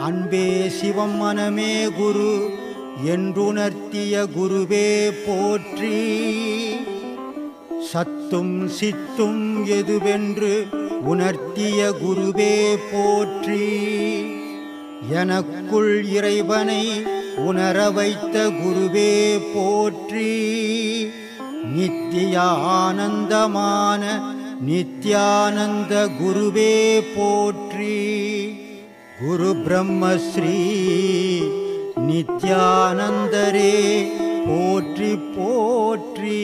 அன்பே சிவம் மனமே குரு என்றுணர்த்திய குருவே போற்றி. சத்தும் சித்தும் எதுவென்று உணர்த்திய குருவே போற்றி. எனக்குள் இறைவனை உணர வைத்த குருவே போற்றி. நித்திய ஆனந்தமான நித்யானந்த குருவே போற்றி. குரு பிரம்மஸ்ரீ நித்யானந்தரே போற்றி போற்றி.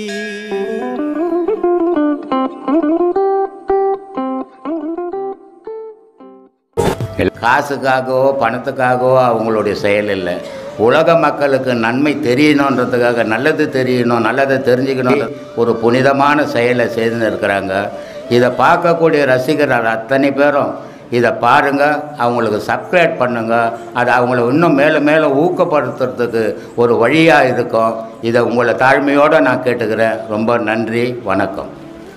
காசுக்காகவோ பணத்துக்காகவோ அவங்களுடைய செயல் இல்லை. உலக மக்களுக்கு நன்மை தெரியணுன்றதுக்காக, நல்லது தெரியணும், நல்லதை தெரிஞ்சுக்கணும், ஒரு புனிதமான செயலை செய்து இருக்கிறாங்க. இதை பார்க்கக்கூடிய ரசிகர்கள் அத்தனை பேரும் இதை பாருங்கள், அவங்களுக்கு சப்ஸ்கிரைப் பண்ணுங்கள். அது அவங்கள இன்னும் மேலும் மேலும் ஊக்கப்படுத்துறதுக்கு ஒரு வழியாக இருக்கும். இதை உங்களை தாழ்மையோடு நான் கேட்டுக்கிறேன். ரொம்ப நன்றி, வணக்கம்.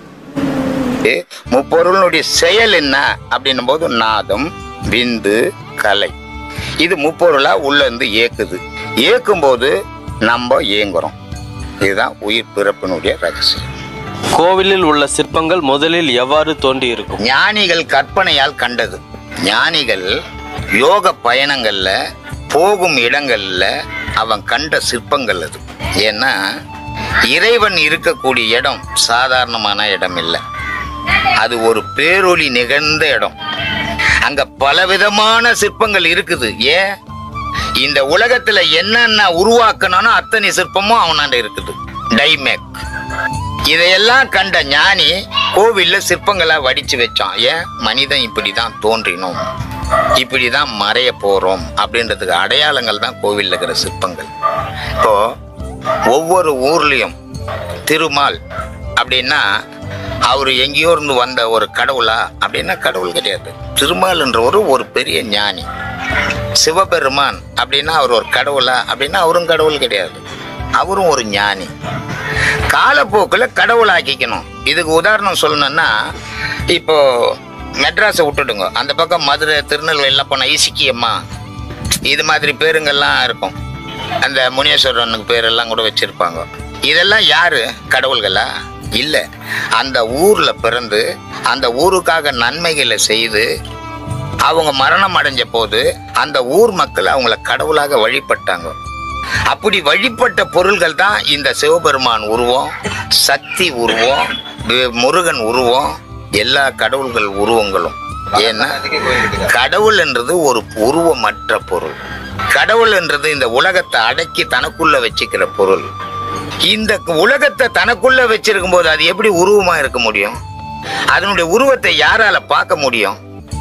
முப்பொருளுடைய செயல் என்ன அப்படின்னும் போது நாதம், விந்து, கலை, இது முப்பொருளா உள்ள இருந்து இயக்குது. இயக்கும் போது நம்ம இயங்குறோம். இதுதான் உயிர் பிறப்பினுடைய ரகசியம். கோவிலில் உள்ள சிற்பங்கள் முதலில் எவ்வாறு தோன்றி இருக்கும்? ஞானிகள் கற்பனையால் கண்டது. ஞானிகள் யோக பயணங்கள்ல போகும் இடங்கள்ல அவன் கண்ட சிற்பங்கள் அது. ஏன்னா இறைவன் இருக்கக்கூடிய இடம் சாதாரணமான இடம் இல்லை. அது ஒரு பேரொளி நிகழ்ந்த இடம். அங்க பலவிதமான சிற்பங்கள் இருக்குது. ஏன்? இந்த உலகத்துல என்னென்ன உருவாக்கணும் அத்தனை சிற்பமும் அவனாண்ட இருக்குது. டைமேக் இதையெல்லாம் கண்ட ஞானி கோவில்ல சிற்பங்களா வடிச்சு வச்சான். ஏன்? மனிதன் இப்படிதான் தோன்றினோம், இப்படிதான் மறைய போறோம் அப்படின்றதுக்கு அடையாளங்கள் தான் கோவில்ல இருக்கிற சிற்பங்கள். இப்போ ஒவ்வொரு ஊர்லயும் திருமால் அப்படின்னா அவரு எங்கேயோ இருந்து வந்த ஒரு கடவுளா அப்படின்னா கடவுள் கிடையாது. திருமால்ன்றவர் ஒரு பெரிய ஞானி. சிவபெருமான் அப்படின்னா அவர் ஒரு கடவுளா அப்படின்னா அவரும் கடவுள் கிடையாது, அவரும் ஒரு ஞானி. காலப்போக்கில் கடவுளாக்கிக்கணும். இதுக்கு உதாரணம் சொல்லணும்னா, இப்போ மெட்ராஸை விட்டுடுங்க, அந்த பக்கம் மதுரை, திருநெல்வேலிலாம் போனால் இசிக்கியம்மா, இது மாதிரி பேருங்கள்லாம் இருக்கும். அந்த முனீஸ்வரனுக்கு பேரெல்லாம் கூட வச்சிருப்பாங்க. இதெல்லாம் யாரு? கடவுள்களா? இல்லை. அந்த ஊர்ல பிறந்து அந்த ஊருக்காக நன்மைகளை செய்து அவங்க மரணம் அடைஞ்ச போது அந்த ஊர் மக்கள் அவங்கள கடவுளாக வழிபட்டாங்க. அப்படி வழிபட்ட பொருள்கள் தான் இந்த சிவபெருமான் உருவம், சக்தி உருவம், முருகன் உருவம், எல்லா கடவுள்கள் உருவங்களும். ஏன்னா கடவுள் என்றது ஒரு உருவமற்ற பொருள். கடவுள் என்றது இந்த உலகத்தை அடக்கி தனக்குள்ள வச்சுக்கிற பொருள். இந்த உலகத்தை தனக்குள்ள வச்சிருக்கும் போது அது எப்படி உருவமா இருக்க முடியும்? அதனுடைய உருவத்தை யாரால பார்க்க முடியும்?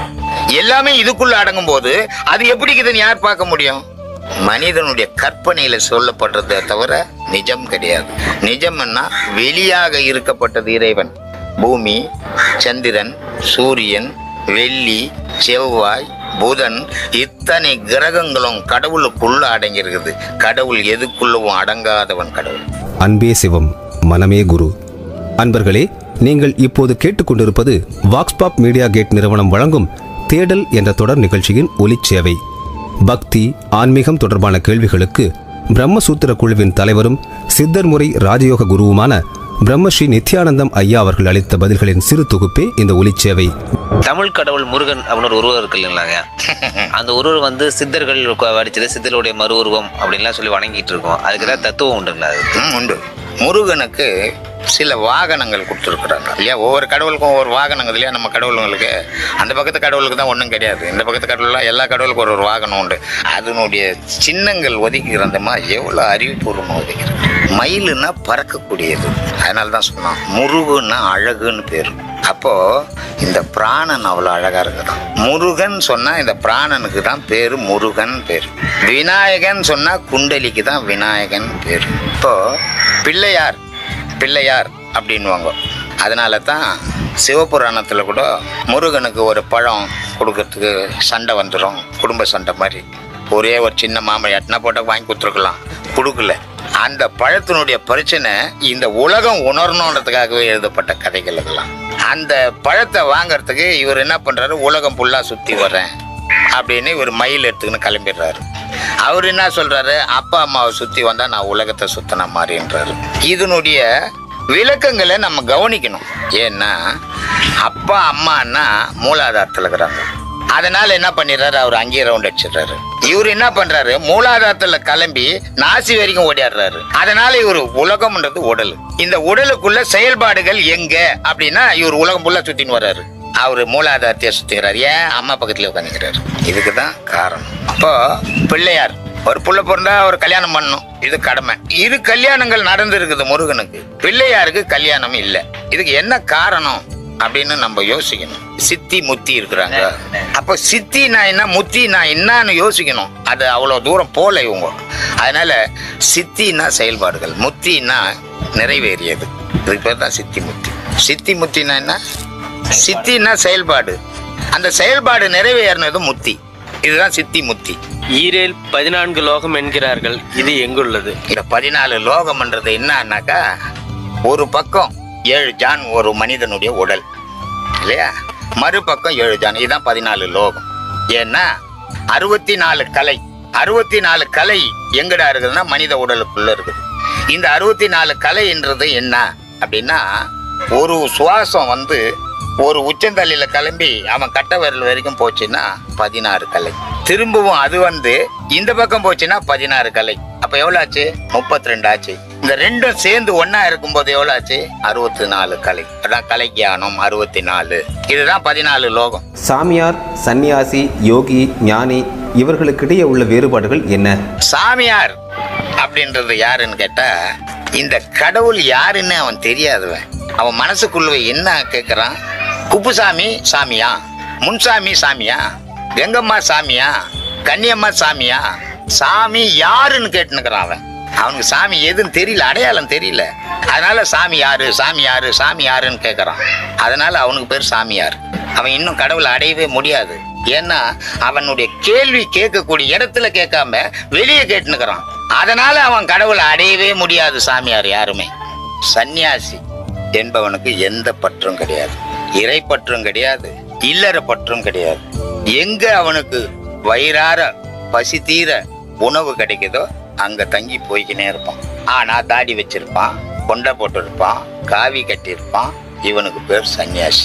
எல்லாமே இதுக்குள்ள அடங்கும் போது அது எப்படி இருக்குதுன்னு யார் பார்க்க முடியும்? மனிதனுடைய கற்பனையில சொல்லப்படுறதை தவிர நிஜம் கிடையாது. நிஜம்னா வெளியாக இருக்கப்பட்டது இறைவன். பூமி, சந்திரன், சூரியன், வெள்ளி, செவ்வாய், புதன், இத்தனை கிரகங்களும் கடவுளுக்குள்ள அடங்கியிருக்குது. கடவுள் எதுக்குள்ளவும் அடங்காதவன் கடவுள். அன்பே சிவம், மனமே குரு. அன்பர்களே, நீங்கள் இப்போது கேட்டுக்கொண்டிருப்பது வாக்ஸ்பாப் மீடியா கேட் நிறுவனம் வழங்கும் தேடல் என்ற தொடர் நிகழ்ச்சியின் ஒலிச்சேவை. பக்தி, ஆன்மீகம் தொடர்பான கேள்விகளுக்கு பிரம்மசூத்திர குழுவின் தலைவரும் சித்தர் முறை ராஜயோக குருவுமான பிரம்மஸ்ரீ நித்யானந்தம் ஐயா அவர்கள் அளித்த பதில்களின் சிறு தொகுப்பே இந்த ஒலிச்சேவை. தமிழ் கடவுள் முருகன் அப்படின்னு ஒரு உருவம் இருக்கு இல்லைங்களாங்க, அந்த உருவம் வந்து சித்தர்கள் வடிச்சது, சித்தருடைய மறு உருவம் அப்படின்லாம் சொல்லி வணங்கிட்டு இருக்கோம். அதுக்கு ஏதாவது தத்துவம் உண்டுங்களா? அது உண்டு. முருகனுக்கு சில வாகனங்கள் கொடுத்துருக்குறாங்க இல்லையா? ஒவ்வொரு கடவுளுக்கும் ஒவ்வொரு வாகனங்கள் இல்லையா? நம்ம கடவுளுங்களுக்கு அந்த பக்கத்து கடவுளுக்கு தான் ஒன்றும் கிடையாது. இந்த பக்கத்து கடவுள்லாம் எல்லா கடவுளுக்கும் ஒரு வாகனம் உண்டு. அதனுடைய சின்னங்கள் ஒதுக்கிறந்தமா எவ்வளோ அறிவுபூர்வமாக ஒதுக்கிறது. மயிலுன்னா பறக்கக்கூடியது, அதனால தான் சொன்னான். முருகுன்னா அழகுன்னு பேர். அப்போ இந்த பிராணன் அவ்வளோ அழகா இருக்குதான். முருகன் சொன்னா இந்த பிராணனுக்கு தான் பேரு முருகன் பேர். விநாயகன் சொன்னா குண்டலிக்கு தான் விநாயகன் பேர். இப்போ பிள்ளையார் பிள்ளையார் அப்படின்வாங்க. அதனால தான் சிவபுராணத்தில் கூட முருகனுக்கு ஒரு பழம் கொடுக்கறதுக்கு சண்டை வந்துடும், குடும்ப சண்டை மாதிரி. ஒரே ஒரு சின்ன மாம்பழம் எட்டனா போட்ட வாங்கி கொடுத்துருக்கலாம், கொடுக்கல. அந்த பழத்தினுடைய பிரச்சனை இந்த உலகம் உணரணுன்றதுக்காகவே எழுதப்பட்ட கதைகள் இதெல்லாம். அந்த பழத்தை வாங்கறதுக்கு இவர் என்ன பண்றாரு, உலகம் ஃபுல்லா சுற்றி வர்றேன் அப்படின்னு ஒரு மயில் எடுத்துக்கின்னு கிளம்பிடுறாரு. அவர் என்ன சொல்றாரு, அப்பா அம்மாவை சுத்தி வந்தா நான் உலகத்தை சுத்தின மாதிரின்றாரு. இதனுடைய விளக்கங்களை நம்ம கவனிக்கணும். ஏன்னா அப்பா அம்மான்னா மூலாதாரத்தில் இருக்கிறாங்க. அதனால என்ன பண்ணிடுறாரு, அவர் அங்கேயே ரவுண்ட் அடிச்சிடுறாரு. இவர் என்ன பண்றாரு, மூலாதாரத்துல கிளம்பி நாசி வரைக்கும் ஓடிடுறாரு. அதனால இவர் உலகம்ன்றது உடல். இந்த உடலுக்குள்ள செயல்பாடுகள் எங்க அப்படின்னா இவர் உலகம் ஃபுல்லா சுத்தின்னு வர்றாரு. அவரு மூலாதாரத்தையே சுத்திக்கிறாரு. ஏன், அம்மா பக்கத்துல உட்காந்துக்கிறாரு. இதுக்குதான் காரணம். அப்போ பிள்ளையார் ஒரு புள்ள பிறந்தா ஒரு கல்யாணம் பண்ணணும், இது கடமை. இரு கல்யாணங்கள் நடந்து இருக்குது முருகனுக்கு, பிள்ளையாருக்கு கல்யாணம் இல்லை. இதுக்கு என்ன காரணம் அப்படின்னு நம்ம யோசிக்கணும். சித்தி முத்தி இருக்கிறாங்க. அப்ப சித்தி நான் என்ன, முத்தி நான் என்னன்னு யோசிக்கணும். அது அவ்வளவு தூரம் போல இவங்க. அதனால சித்தினா செயல்பாடுகள், முத்தினா நிறைவேறியது. இதுக்கு பேர் தான் சித்தி முத்தி. சித்தி முத்தினா என்ன, சித்தினா செயல்பாடு, அந்த செயல்பாடு நிறைவேறினது முத்தி. இதுதான் சித்தி முத்தி. ஈரேல் 14 லோகம் என்கிறார்கள், இது எங்குள்ளது? இந்த 14 லோகம்ன்றது என்னன்னாக்கா, ஒரு பக்கம் 7 ஜான் ஒரு மனிதனுடைய உடல் இல்லையா, மறுபக்கம் 7 ஜான், இதுதான் 14 லோகம். ஏன்னா 64 கலை, 64 கலை எங்கடா இருக்குதுன்னா மனித உடலுக்குள்ள இருக்குது. இந்த 64 கலைன்றது என்ன அப்படின்னா, ஒரு சுவாசம் வந்து ஒரு உச்சந்தலையில கிளம்பி அவன் கட்ட விரல் வரைக்கும் போச்சுன்னா 16 கலை. திரும்பவும் அது வந்து இந்த பக்கம் போச்சுன்னா 16 கலை. அப்ப எவ்வளவு ஆச்சு, 32 ஆச்சு. இந்த ரெண்டும் சேர்ந்து ஒன்னா இருக்கும்போது எவ்வளவு ஆச்சு, 64 கலை. அதான் கலை ஞானம் 64. இதுதான் 14 லோகம். சாமியார், சன்னியாசி, யோகி, ஞானி இவர்களுக்கிடையே உள்ள வேறுபாடுகள் என்ன? சாமியார் அப்படின்றது யாருன்னு கேட்டா, இந்த கடவுள் யாருன்னு அவன் தெரியாதவன். அவன் மனசுக்குள்ள என்ன கேட்கறான், குப்புசாமி சாமியா, முன்சாமி சாமியா, கங்கம்மா சாமியா, கன்னியம்மா சாமியா, சாமி யாருன்னு கேட்டுனுக்கிறான் அவன். அவனுக்கு சாமி எதுன்னு தெரியல, அடையாளம் தெரியல. அதனால சாமி யாரு, சாமி யாரு, சாமி யாருன்னு கேட்கறான். அதனால அவனுக்கு பேர் சாமியார். அவன் இன்னும் கடவுளை அடையவே முடியாது. ஏன்னா அவனுடைய கேள்வி கேட்கக்கூடிய இடத்துல கேட்காம வெளியே கேட்டுனுக்கிறான். அதனால அவன் கடவுளை அடையவே முடியாது சாமியார் யாருமே. சன்னியாசி என்பவனுக்கு எந்த பற்றும் கிடையாது, இறை பற்றும் கிடையாது, இல்லற பற்றும் கிடையாது. எங்க அவனுக்கு வயிறார பசி தீர உணவு கிடைக்குதோ அங்க தங்கி போய்க்கினே இருப்பான். ஆனா தாடி வச்சிருப்பான், கொண்டை போட்டு இருப்பான், காவி கட்டியிருப்பான். இவனுக்கு பேர் சன்னியாசி.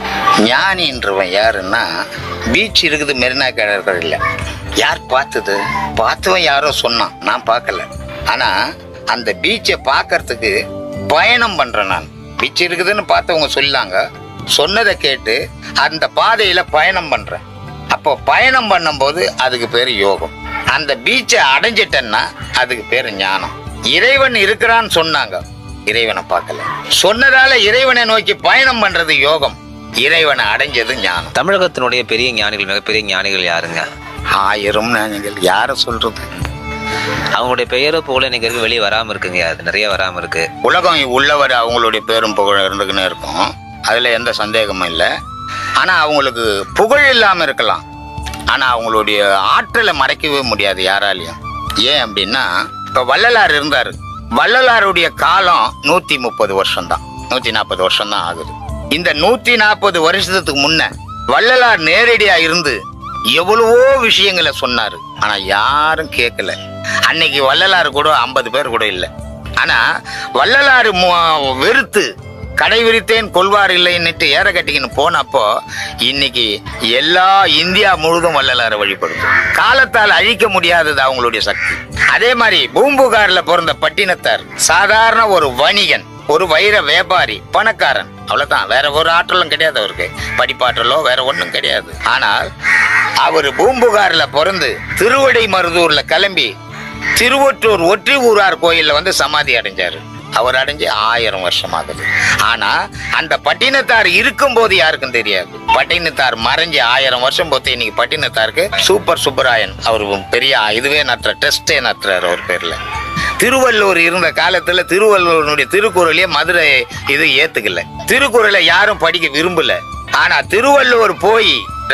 ஞானின்றவன் யாருன்னா, பீச் இருக்குது மெரினா கடற்கரையில், யார் பார்த்தது, பார்த்தவன் யாரோ சொன்னான், நான் பார்க்கல. ஆனா அந்த பீச்சை பார்க்கறதுக்கு பயணம் பண்றேன் நான். பீச் இருக்குதுன்னு பார்த்தவங்க சொல்லாங்க, சொன்னதை கேட்டு அந்த பாதையில பயணம் பண்றேன். அப்போ பயணம் பண்ணும்போது அதுக்கு பேரு யோகம். அந்த பீச்சை அடைஞ்சிட்டேன்னா அதுக்கு பேரு ஞானம். இறைவன் இருக்கிறான்னு சொன்னாங்க, இறைவனை பார்க்கல. சொன்னதால இறைவனை நோக்கி பயணம் பண்றது யோகம், இறைவனை அடைஞ்சது ஞானம். தமிழகத்தினுடைய பெரிய ஞானிகள், மிகப்பெரிய ஞானிகள் யாருங்க? 1000 ஞானிகள். யார சொல்றது, அவங்களுடைய பெயரோ புகழ இன்னைக்கு வெளியே வராம இருக்குங்க. அது நிறைய வராம இருக்கு. உலகம் உள்ளவர் அவங்களுடைய பேரும் புகழ் இருந்துக்குன்னு இருக்கும், அதுல எந்த சந்தேகமும் இல்லை. ஆனா அவங்களுக்கு புகழ் இல்லாம இருக்கலாம், ஆனா அவங்களுடைய ஆற்றலை மறைக்கவே முடியாது யாராலையும். ஏன் அப்படின்னா, இப்ப வள்ளலார் இருந்தாரு, வள்ளலாருடைய காலம் 130 வருஷம் தான், 140 வருஷம் தான் ஆகுது. இந்த 140 வருஷத்துக்கு முன்ன வள்ளலார் நேரடியா இருந்து எவ்வளவோ விஷயங்களை சொன்னாரு, ஆனா யாரும் கேட்கல. அன்னைக்கு வள்ளலார் கூட 50 பேர் கூட இல்லை. ஆனா வள்ளலார் வெறுத்து கடை விரித்தேன் கொள்வார் இல்லைன்னுட்டு ஏற கட்டிக்கின்னு போனப்போ இன்னைக்கு எல்லா இந்தியா முழுதும் வள்ளலாரை வழிபடுது. காலத்தால் அழிக்க முடியாதது அவங்களுடைய சக்தி. அதே மாதிரி பூம்புகார்ல பிறந்த பட்டினத்தார் சாதாரண ஒரு வணிகன், ஒரு வைர வியாபாரி, பணக்காரன், அவ்வளவுதான். வேற ஒரு ஆற்றலும் கிடையாது அவருக்கு, படிப்பாற்றலோ வேற ஒண்ணும் கிடையாது. ஆனால் அவர் பூம்புகார்ல பிறந்து திருவடை மருதூர்ல கிளம்பி திருவொற்றூர் ஒற்றி ஊரார் கோயில்ல வந்து சமாதி அடைஞ்சாரு. அவர் அடைஞ்சு 1000 வருஷம் ஆகுது. ஆனா அந்த பட்டினத்தார் இருக்கும் போது யாருக்கும் தெரியாது. பட்டினத்தார் மறைஞ்சு 1000 வருஷம் போது இன்னைக்கு பட்டினத்தாருக்கு சூப்பர் சுப்பராயன் அவர் பெரிய இதுவே நட்டுற டெஸ்டே நட்டுறாரு அவர் பேர்ல. திருவள்ளுவர் இருந்த காலத்துல திருவள்ளுவருடைய திருக்குறளையே மதுரை இது ஏத்துக்கல, திருக்குறளை யாரும் படிக்க விரும்பல. ஆனா திருவள்ளுவர் போய்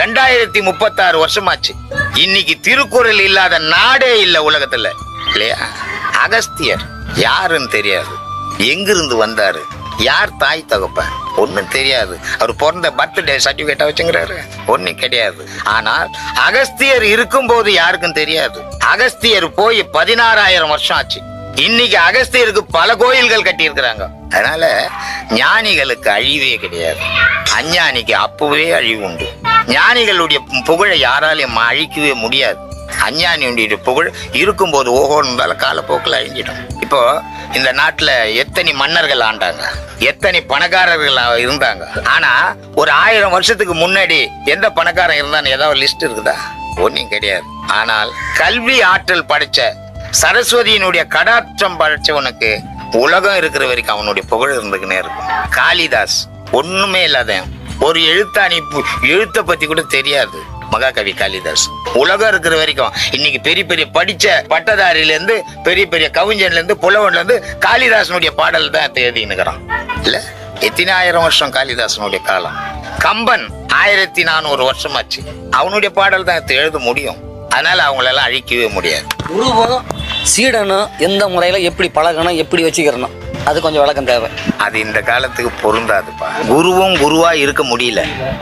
2036 வருஷமாச்சு. இன்னைக்கு திருக்குறள் இல்லாத நாடே இல்ல உலகத்துல, இல்லையா? அகஸ்தியர் யாருன்னு தெரியாது, எங்கிருந்து வந்தாரு, யார் தாய் தகப்பன், ஒன்றும் தெரியாது. அவர் பிறந்த பர்த்டே சர்டிஃபிகேட்டா வச்சுங்கிறாரு, ஒன்றும் கிடையாது. ஆனால் அகஸ்தியர் இருக்கும்போது யாருக்கும் தெரியாது. அகஸ்தியர் போய் 16,000 வருஷம் ஆச்சு. இன்னைக்கு அகஸ்தியருக்கு பல கோயில்கள் கட்டி இருக்கிறாங்க. அதனால ஞானிகளுக்கு அழிவே கிடையாது, அஞ்ஞானிக்கு அப்பவே அழிவு உண்டு. ஞானிகளுடைய புகழை யாராலையும் அழிக்கவே முடியாது. அஞ்ஞானியுடைய புகழ் இருக்கும்போது ஓஹோ இருந்தாலும் காலப்போக்கில் அழிஞ்சிடும். இப்போ இந்த நாட்டுல எத்தனை மன்னர்கள் ஆண்டாங்க, எத்தனை பணக்காரர்கள் இருந்தாங்க. ஆனா ஒரு 1000 வருஷத்துக்கு முன்னாடி எந்த பணக்காரன் இருந்தான்னு ஏதாவது லிஸ்ட் இருக்குதா? ஒன்னும் கிடையாது. ஆனால் கல்வி ஆற்றல் படைச்ச சரஸ்வதியினுடைய கடாட்சம் படைச்சவனுக்கு உலகம் இருக்கிற வரைக்கும் அவனுடைய புகழ் இருந்துக்குன்னே இருக்கும். காளிதாஸ் ஒண்ணுமே இல்லாத ஒரு எழுத்தாணி, எழுத்தை பத்தி கூட தெரியாது மகாகவி காளிதாஸ். உலகம் இருக்கிற வரைக்கும் இன்னைக்கு பெரிய பெரிய படிச்ச பட்டதாரில இருந்து பெரிய பெரிய கவிஞன்ல இருந்து புலவன்ல இருந்து காளிதாசனுடைய பாடல் தான் எழுதினுக்கிறான். இல்ல எத்தனை 1000 வருஷம் காளிதாசனுடைய காலம். கம்பன் 1400 வருஷம் ஆச்சு, அவனுடைய பாடல் தான் எழுத முடியும். அதனால அவங்களெல்லாம் அழிக்கவே முடியாது. குருவும் சீடனும் எந்த முறையில எப்படி பழகணும், எப்படி வச்சுக்கிறணும், அது கொஞ்சம் விளக்கம் தேவை. அது இந்த காலத்துக்கு பொருந்தாதுப்பா. குருவும் குருவா இருக்க முடியல,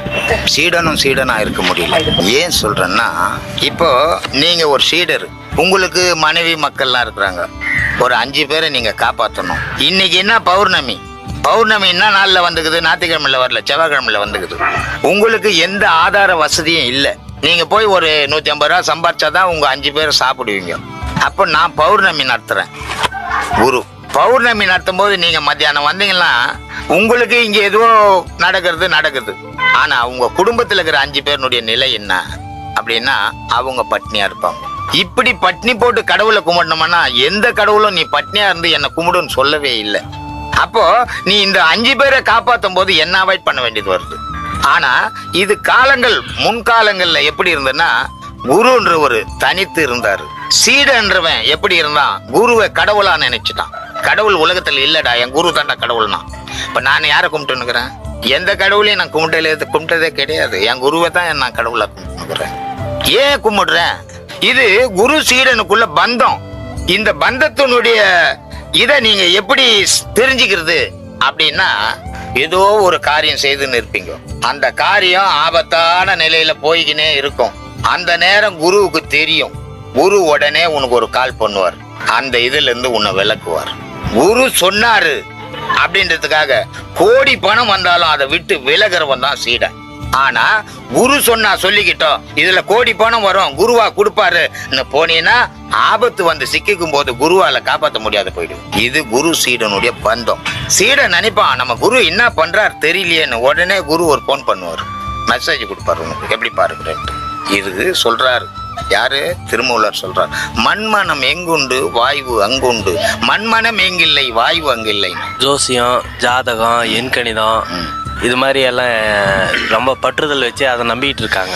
சீடனும் சீடனா இருக்க முடியல. ஏன் சொல்றேன்னா, இப்போ நீங்க ஒரு சீடர், உங்களுக்கு மனைவி மக்கள்லாம் இருக்கிறாங்க, ஒரு 5 பேரை நீங்க காப்பாற்றணும். இன்னைக்கு என்ன பௌர்ணமி, பௌர்ணமி என்ன நாள்ல வந்துக்குது? ஞாயிற்றுக்கிழமையில வரல, செவ்வாய்க்கிழமையில வந்துக்குது. உங்களுக்கு எந்த ஆதார வசதியும் இல்லை. நீங்க போய் ஒரு 150 ரூபா சம்பாரிச்சாதான் உங்க 5 பேரை சாப்பிடுவீங்க. அப்போ நான் பௌர்ணமி நடத்துறேன், குரு பௌர்ணமி நடத்தும் போது நீங்க மத்தியானம் வந்தீங்கன்னா உங்களுக்கு இங்க எதுவோ நடக்குது. ஆனா உங்க குடும்பத்துல இருக்கிற 5 பேருடைய நிலை என்ன அப்படின்னா, அவங்க பட்னியா இருப்பாங்க. இப்படி பட்னி போட்டு கடவுளை கும்பிடணும்னா எந்த கடவுளும் நீ பட்னியா இருந்து என்ன கும்பிடுன்னு சொல்லவே இல்லை. அப்போ நீ இந்த 5 பேரை காப்பாற்றும் போது என்ன அவாய்ட் பண்ண வேண்டியது வருது. ஆனா இது காலங்கள் முன்காலங்கள்ல எப்படி இருந்ததுன்னா, குருன்ற ஒரு தனித்து இருந்தாரு. சீடன்றவன் எப்படி இருந்தான், குருவை கடவுளா நினைச்சுட்டான். கடவுள் உலகத்துல இல்லடா, என் குரு தாண்டா கடவுள்னா. இப்ப நான் யாரை கும்பிட்டுன்னுக்கிறேன்? எந்த கடவுளையும் நான் கும்பிட்டதே கிடையாது. என் குருவை தான் நான் கடவுளா கும்பிட்டுக்கிறேன். ஏன் கும்பிடுறேன்? இது குரு சீடனுக்குள்ள பந்தம். இந்த பந்தத்தினுடைய இதை நீங்க எப்படி தெரிஞ்சுக்கிறது அப்படின்னா, ஏதோ ஒரு காரியம் செய்துன்னு இருப்பீங்க, அந்த காரியம் ஆபத்தான நிலையில போய்கினே இருக்கும். அந்த நேரம் குருவுக்கு தெரியும். குரு உடனே உனக்கு ஒரு கால் பண்ணுவார், அந்த இதுல இருந்து உன்னை விளக்குவார். குரு சொன்னாரு அப்படின்றதுக்காக கோடி பணம் வந்தாலும் அதை விட்டு விலகிறவன் தான் சீடன். ஆனா குரு சொன்னா சொல்லிக்கிட்டோம், இதுல கோடி பணம் வரும், குருவா கொடுப்பாரு போனீங்கன்னா ஆபத்து வந்து சிக்கிக்கும் போது குருவால காப்பாற்ற முடியாத போயிடும். இது குரு சீடனுடைய பந்தம். சீடன் நினைப்பான் நம்ம குரு என்ன பண்றாரு தெரியலையேன்னு. உடனே குரு ஒரு போன் பண்ணுவார், மெசேஜ் கொடுப்பாரு, உனக்கு எப்படி பாருங்க. இது சொல்றாரு யாரு? திருமூலர் சொல்றார், மண்மனம் எங்குண்டு வாய்வு அங்குண்டு, மண்மனம் எங்கில்லை வாய்வு அங்கில்லை. ஜோசியம், ஜாதகம், எண்கணிதம் இது மாதிரி எல்லாம் ரொம்ப பற்றுதல் வச்சு அதை நம்பிக்கிட்டு இருக்காங்க.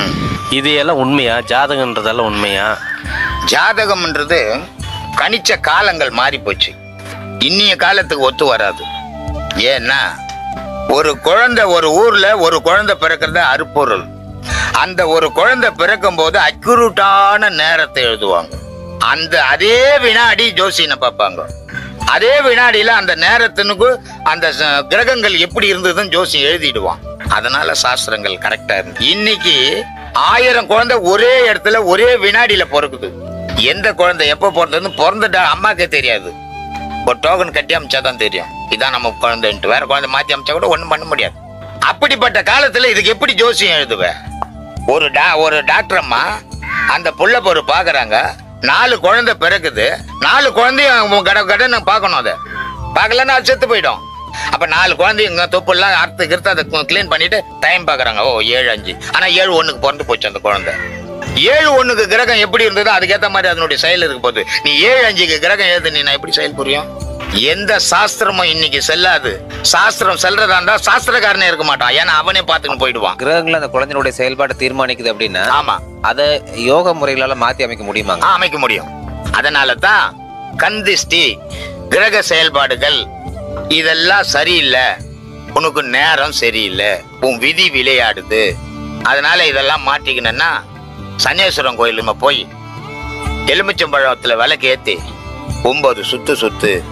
இது எல்லாம் உண்மையா? ஜாதகன்றதெல்லாம் உண்மையா? ஜாதகம்ன்றது கணிச்ச காலங்கள் மாறி போச்சு, இன்னிய காலத்துக்கு ஒத்து வராது. ஏன்னா ஒரு குழந்தை, ஒரு ஊர்ல ஒரு குழந்தை பிறக்கிறது அருப்பொருள். அந்த ஒரு குழந்தை பிறக்கும் போது அக்யூரேட்டான நேரத்தை எழுதுவாங்க. அதே வினாடி ஜோசியனை பார்ப்பாங்க. அதே வினாடியில அந்த நேரத்தினுக்கு அந்த கிரகங்கள் எப்படி இருந்ததுன்னு ஜோசியம் எழுதிடுவான். அதனால சாஸ்திரங்கள் கரெக்டா இருக்கு. இன்னைக்கு 1000 குழந்தை ஒரே இடத்துல ஒரே வினாடியில பிறக்குது. எந்த குழந்தை எப்ப பிறந்ததுன்னு பிறந்த அம்மாக்கே தெரியாது. ஒரு டோக்கன் கட்டி அமைச்சாதான் தெரியும் இதான் நம்ம குழந்தைன்ட்டு. வேற குழந்தை மாத்தி அமைச்சா கூட ஒண்ணும் பண்ண முடியாது. அப்படிப்பட்ட காலத்துல இதுக்கு எப்படி ஜோசியம் எழுதுவேன்? ஒரு டாக்டர் அம்மா அந்த புள்ள பொரு பாக்குறாங்க, 4 குழந்தை பிறக்குது, 4 குழந்தையும் கடன்னு பார்க்கணும். அதை பார்க்கலன்னா அது செத்து போயிடும். அப்ப 4 குழந்தைங்க தொப்புலாம் அறுத்து அதை கிளீன் பண்ணிட்டு டைம் பாக்குறாங்க, ஓ 7:05. ஆனா 7:1 பிறந்து போச்சு அந்த குழந்தை. 7:1 கிரகம் எப்படி இருந்ததோ அதுக்கேற்ற மாதிரி அதனுடைய செயல் இருக்கு போது. நீ 7:05 கிரகம் எழுது, நீ எப்படி செயல் புரியும்? எந்த சாஸ்திரமும் இன்னைக்கு செல்லாது. சாஸ்திரம் செல்றதா இருந்தா சாஸ்திரக்காரனே இருக்க மாட்டான், ஏன்னா அவனே பார்த்துன்னு போயிடுவான். கிரகங்கள் அந்த குழந்தையுடைய செயல்பாட்டை தீர்மானிக்குது அப்படின்னா, ஆமா, அதை யோக முறைகளால மாத்தி அமைக்க முடியுமா? அமைக்க முடியும். அதனால தான் கந்திஷ்டி, கிரக செயல்பாடுகள் இதெல்லாம் சரியில்லை, உனக்கு நேரம் சரியில்லை, உன் விதி விளையாடுது, அதனால இதெல்லாம் மாட்டிக்கணும்னா சனீஸ்வரன் கோயிலுமே போய் எலுமிச்சம்பழத்துல விளக்கு ஏத்தி 9 சுத்து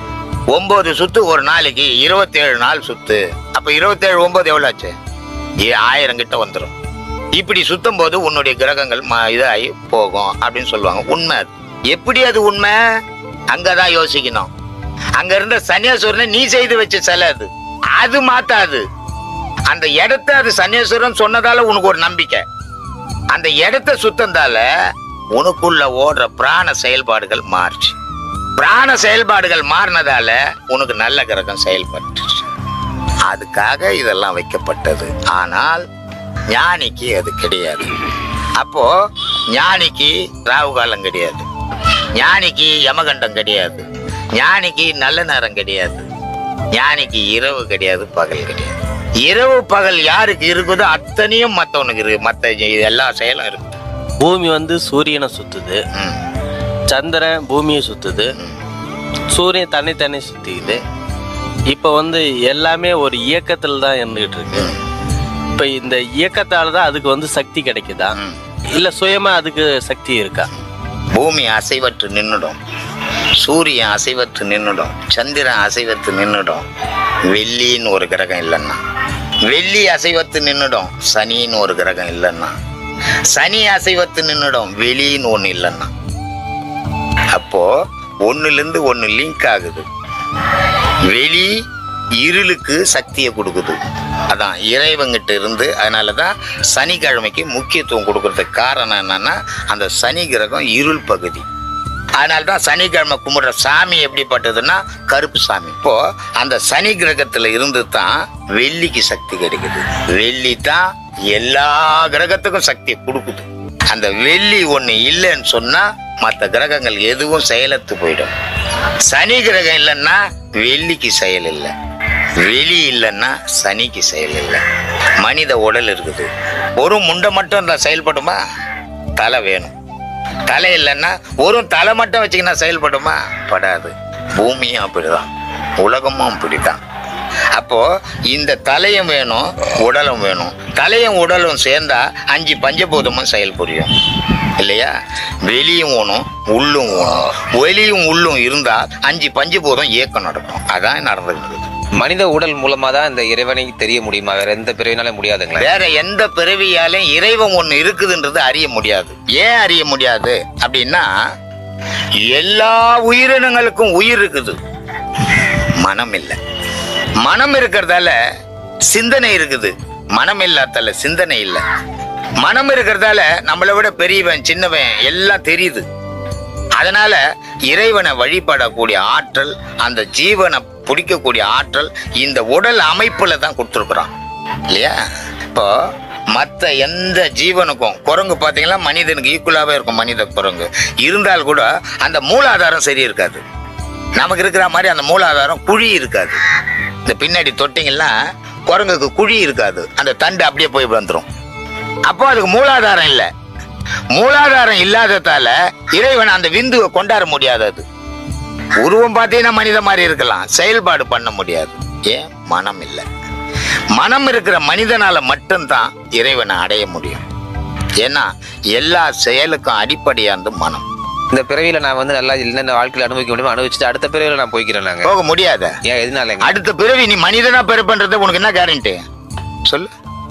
9 சுத்து ஒரு நாளைக்கு 27 நாள் சுத்து. அப்ப 27 9 எவ்வளவு ஆச்சு? 1000 கிட்ட வந்துடும். இப்படி சுத்தும் போது உன்னுடைய கிரகங்கள் இதாகி போகும் அப்படின்னு சொல்லுவாங்க. உண்மை அது. எப்படி அது உண்மை? அங்கதான் யோசிக்கணும். அங்க இருந்த சன்னியாசுரனை நீ செய்து வச்ச சிலை அது, அது மாத்தாது. அந்த இடத்த அது சன்னியாசுரன் சொன்னதால உனக்கு ஒரு நம்பிக்கை. அந்த இடத்த சுத்தந்தால உனக்குள்ள ஓடுற பிராண செயல்பாடுகள் மாறுச்சு. பிராண செயல்பாடுகள் மாறினதால உனக்கு நல்ல கிரகம் செயல்பட்டு. அதுக்காக இதெல்லாம் வைக்கப்பட்டது. ஆனால் ஞானிக்கு அது கிடையாது. அப்போ ஞானிக்கு ராகு காலம் கிடையாது, ஞானிக்கு யமகண்டம் கிடையாது, ஞானிக்கு நல்ல நேரம் கிடையாது, ஞானிக்கு இரவு கிடையாது, பகல் கிடையாது. இரவு பகல் யாருக்கு இருக்குதோ அத்தனையும் மற்றவனுக்கு இருக்கு. மற்ற எல்லா செயலும் இருக்கு. பூமி வந்து சூரியனை சுத்துது, சந்திரன் பூமியை சுத்துது, சூரியன் தன்னை சுத்திக்குது. இப்போ வந்து எல்லாமே ஒரு இயக்கத்தில் தான் இருந்துகிட்டு இருக்கு. இப்போ இந்த இயக்கத்தால தான் அதுக்கு வந்து சக்தி கிடைக்குதா, இல்ல சுயமா அதுக்கு சக்தி இருக்கா? பூமி அசைவற்று நின்றுடும், சூரியன் அசைவற்று நின்றுடும், சந்திரன் அசைவற்று நின்றுடும். வெள்ளின்னு ஒரு கிரகம் இல்லைன்னா, வெள்ளி அசைவத்து நின்றுடும். சனின்னு ஒரு கிரகம் இல்லைன்னா, சனி அசைவத்து நின்றுடும். வெளின்னு ஒண்ணு இல்லைன்னா, அப்போ ஒண்ணுல இருந்து ஒண்ணு லிங்க் ஆகுது. வெளி இருளுக்கு சக்தியை கொடுக்குது. அதான் இறைவங்கிட்ட இருந்து. அதனாலதான் சனிக்கிழமைக்கு முக்கியத்துவம் கொடுக்கறதுக்கு காரணம் என்னன்னா, அந்த சனி கிரகம் இருள் பகுதி. அதனால்தான் சனிக்கிழமை கும்பிடுற சாமி எப்படிப்பட்டதுன்னா கருப்பு சாமி. இப்போ அந்த சனி கிரகத்துல இருந்து தான் வெள்ளிக்கு சக்தி கிடைக்குது. வெள்ளி தான் எல்லா கிரகத்துக்கும் சக்தியை கொடுக்குது. அந்த வெள்ளி ஒண்ணு இல்லைன்னு சொன்னா மற்ற கிரகங்கள் எதுவும் செயலத்து போயிடும். சனி கிரகம் இல்லைன்னா வெள்ளிக்கு செயல் இல்லை, வெளி இல்லைன்னா சனிக்கு செயல் இல்லை. மனித உடல் இருக்குது, ஒரு முண்டை மட்டும் இருந்தா செயல்படுமா? தலை வேணும். தலை இல்லைன்னா ஒரு தலை மட்டும் வச்சுக்கினா செயல்படுமா? படாது. பூமியும் அப்படிதான், உலகமும் அப்படிதான். அப்போ இந்த தலையும் வேணும், உடலும் வேணும். தலையும் உடலும் சேர்ந்தா 5 பஞ்சபூதமும் செயல் புரியும் இல்லையா? வெளியும் ஓணும், உள்ளும் ஓணும். வெளியும் உள்ளும் இருந்தா 5 பஞ்சபூதம் இயக்கம் நடக்கும். அதான் நடந்துருக்கு. மனித உடல் மூலமா தான் இந்த இறைவனை தெரிய முடியுமா? வேற எந்த பிறவினாலும் முடியாதுங்களா? வேற எந்த பிறவியாலும் இறைவன் ஒண்ணு இருக்குதுன்றது அறிய முடியாது. ஏன் அறிய முடியாது அப்படின்னா, எல்லா உயிரினங்களுக்கும் உயிர் இருக்குது, மனம் இல்லை. மனம் இருக்கிறதால சிந்தனை இருக்குது, மனம் இல்லாதால சிந்தனை இல்லை. மனம் இருக்கிறதால நம்மளை விட பெரியவன் சின்னவன் எல்லாம் தெரியுது. அதனால இறைவனை வழிபடக்கூடிய ஆற்றல், அந்த ஜீவனை பிடிக்கக்கூடிய ஆற்றல் இந்த உடல் அமைப்புல தான் கொடுத்துருக்குறான் இல்லையா? இப்போ மற்ற எந்த ஜீவனுக்கும், குரங்கு பார்த்தீங்கன்னா மனிதனுக்கு ஈக்குவலாகவே இருக்கும். மனித குரங்கு இருந்தால் கூட அந்த மூலாதாரம் சரி இருக்காது. நமக்கு இருக்கிற மாதிரி அந்த மூலாதாரம் குழி இருக்காது. இந்த பின்னாடி தொட்டிங்கன்னா குரங்குக்கு குழி இருக்காது, அந்த தண்டு அப்படியே போய் வந்துடும். அப்போ அதுக்கு மூலாதாரம் இல்லை. மூலாதாரம் இல்லாததால இறைவன் அந்த விந்துவை கொண்டாட முடியாது. உருவம் பார்த்தீங்கன்னா மனித மாதிரி இருக்கலாம், செயல்பாடு பண்ண முடியாது. ஏன்? மனம் இல்லை. மனம் இருக்கிற மனிதனால மட்டும்தான் இறைவனை அடைய முடியும். ஏன்னா எல்லா செயலுக்கும் அடிப்படையானது மனம். இந்த பிறவியில நான் வந்து நல்லா இல்லைன்னு வாழ்க்கையில அனுபவிக்க முடியுமா? அனுபவிச்சுட்டு அடுத்த பிறவியில நான் போய்க்கிறேன். நாங்க போக முடியாத. ஏன்? எதுனால? அடுத்த பிறவி நீ மனிதனா பிறப்புன்றது உனக்கு என்ன கேரண்டி சொல்லு?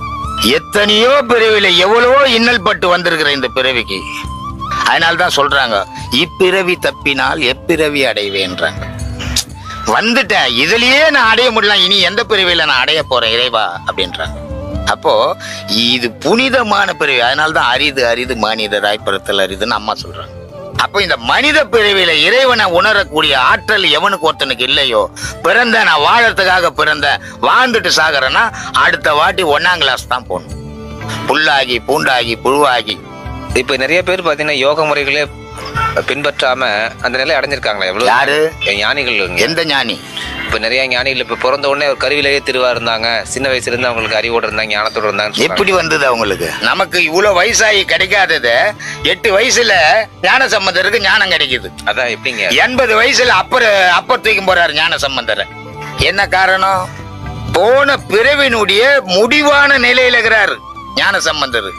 எத்தனையோ பிறவில எவ்வளவோ இன்னல் பட்டு வந்திருக்கிற இந்த பிறவிக்கு. அதனால்தான் சொல்றாங்க, இப்பிறவி தப்பினால் எப்பிறவி அடைவேன்றாங்க. வந்துட்டேன், இதுலயே நான் அடைய முடியலாம், இனி எந்த பிறவியில நான் அடைய போறேன் இறைவா அப்படின்றாங்க. அப்போ இது புனிதமான பிறவி. அதனால்தான் அரிது அரிது மனிதராய் பிறத்தல் அரிதுன்னு அம்மா சொல்றாங்க. அப்போ இந்த மனித பிறவியில இறைவனை உணரக்கூடிய ஆற்றல் எவனுக்கு ஒருத்தனுக்கு இல்லையோ, பிறந்த நான் வாழறதுக்காக பிறந்த, வாழ்ந்துட்டு சாகிறேன்னா அடுத்த வாட்டி 1ஆம் கிளாஸ் தான் போகணும். புல்லாகி பூண்டாகி புழுவாகி. இப்ப நிறைய பேர் பாத்தீங்கன்னா யோக முறைகளே பின்பற்றாம அந்த நிலை அடைஞ்சிருக்காங்களா? எவ்வளவு? யாரு? ஞானிகள். எந்த ஞானி? இப்ப நிறைய ஞானிகள் இப்ப பிறந்த உடனே ஒரு கருவிலேயே திருவா இருந்தாங்க, சின்ன வயசுல இருந்து அவங்களுக்கு அறிவோடு இருந்தாங்க, ஞானத்தோடு இருந்தாங்க. எப்படி வந்தது அவங்களுக்கு? நமக்கு இவ்வளவு வயசாகி கிடைக்காதது 8 வயசுல ஞான சம்பந்தருக்கு ஞானம் கிடைக்குது. அதான் எப்படிங்க? 80 வயசுல அப்பர் தூக்கும் போறாரு ஞான சம்பந்தர். என்ன காரணம்? போன பிறவினுடைய முடிவான நிலையில இருக்கிறாரு ஞான சம்பந்தர்.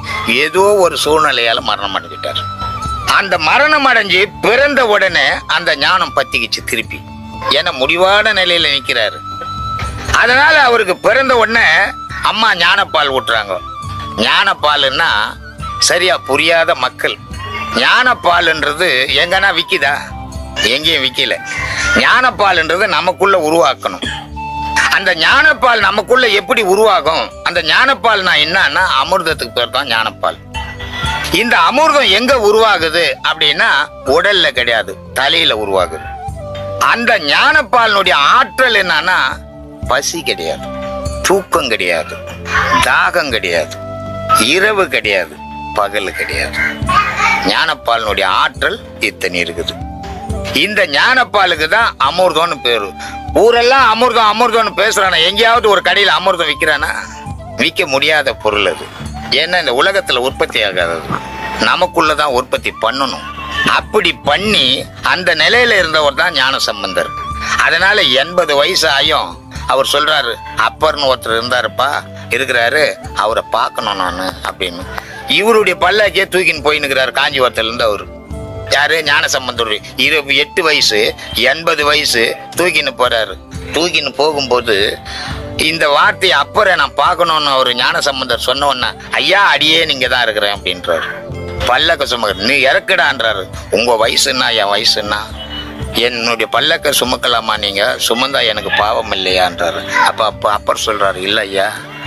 ஏதோ ஒரு சூழ்நிலையால மரணம் அடைஞ்சிட்டார். அந்த மரணம் அடைஞ்சு பிறந்த உடனே அந்த ஞானம் பத்திக்கிச்சு திருப்பி. ஏன்னா முடிவான நிலையில நிக்கிறாரு. அதனால அவருக்கு பிறந்த உடனே அம்மா ஞானப்பால் ஊட்டுறாங்க. ஞானப்பால்னா சரியா புரியாத மக்கள், ஞானப்பால்ன்றது எங்கன்னா விக்குதா? எங்கேயும் விக்கல. ஞானப்பால்ன்றது நமக்குள்ள உருவாக்கணும். அந்த ஞானப்பால் நமக்குள்ள எப்படி உருவாகும்? அந்த ஞானப்பால்னா என்னன்னா அமிர்தத்துக்கு பேர் தான் ஞானப்பால். இந்த அமிர்தம் எங்க உருவாகுது அப்படின்னா உடல்ல கிடையாது, தலையில உருவாகுது. அந்த ஞானப்பாலினுடைய ஆற்றல் என்னன்னா பசி கிடையாது, தூக்கம் கிடையாது, தாகம் கிடையாது, இரவு கிடையாது, பகல் கிடையாது. ஞானப்பாலினுடைய ஆற்றல் இத்தனை இருக்குது. இந்த ஞானப்பாலுக்கு தான் அமிர்தம்னு பேரு. ஊரெல்லாம் அமிர்தம் அமிர்தம்னு பேசுறானா? எங்கேயாவது ஒரு கடையில் அமிர்தம் விற்கிறானா? விற்க முடியாத பொருள் அது. ஏன்னா இந்த உலகத்துல உற்பத்தி ஆகாதது, நமக்குள்ளதான் உற்பத்தி பண்ணணும். அப்படி பண்ணி அந்த நிலையில இருந்தவர் தான் ஞான சம்பந்தர். அதனால 80 வயசு ஆயும் அவர் சொல்றாரு, அப்பர்னு ஒருத்தர் இருந்தாருப்பா, இருக்கிறாரு, அவரை பார்க்கணும் நான் அப்படின்னு. இவருடைய பல்லாக்கியே தூக்கின்னு போயின்னுக்கிறாரு காஞ்சிபுரத்துல இருந்து. அவரு யாரு? ஞான சம்பந்தர். 28 வயசு 80 வயசு தூக்கின்னு போறாரு. தூக்கின்னு போகும்போது இந்த வார்த்தையை அப்பரை நான் பார்க்கணும்னு அவர் ஞான சம்பந்தர் சொன்ன உடனே, ஐயா அடியே நீங்க தான் இருக்கிறேன் அப்படின்றாரு. பல்லக்க சுமக்க நீ இறக்குடான்றாரு. உங்க வயசுன்னா என் வயசுன்னா என்னுடைய பல்லக்க சுமக்கலாமா? நீங்க சுமந்தா எனக்கு பாவம் இல்லையான்றாரு. அப்பர் சொல்றாரு, இல்ல ஐயா,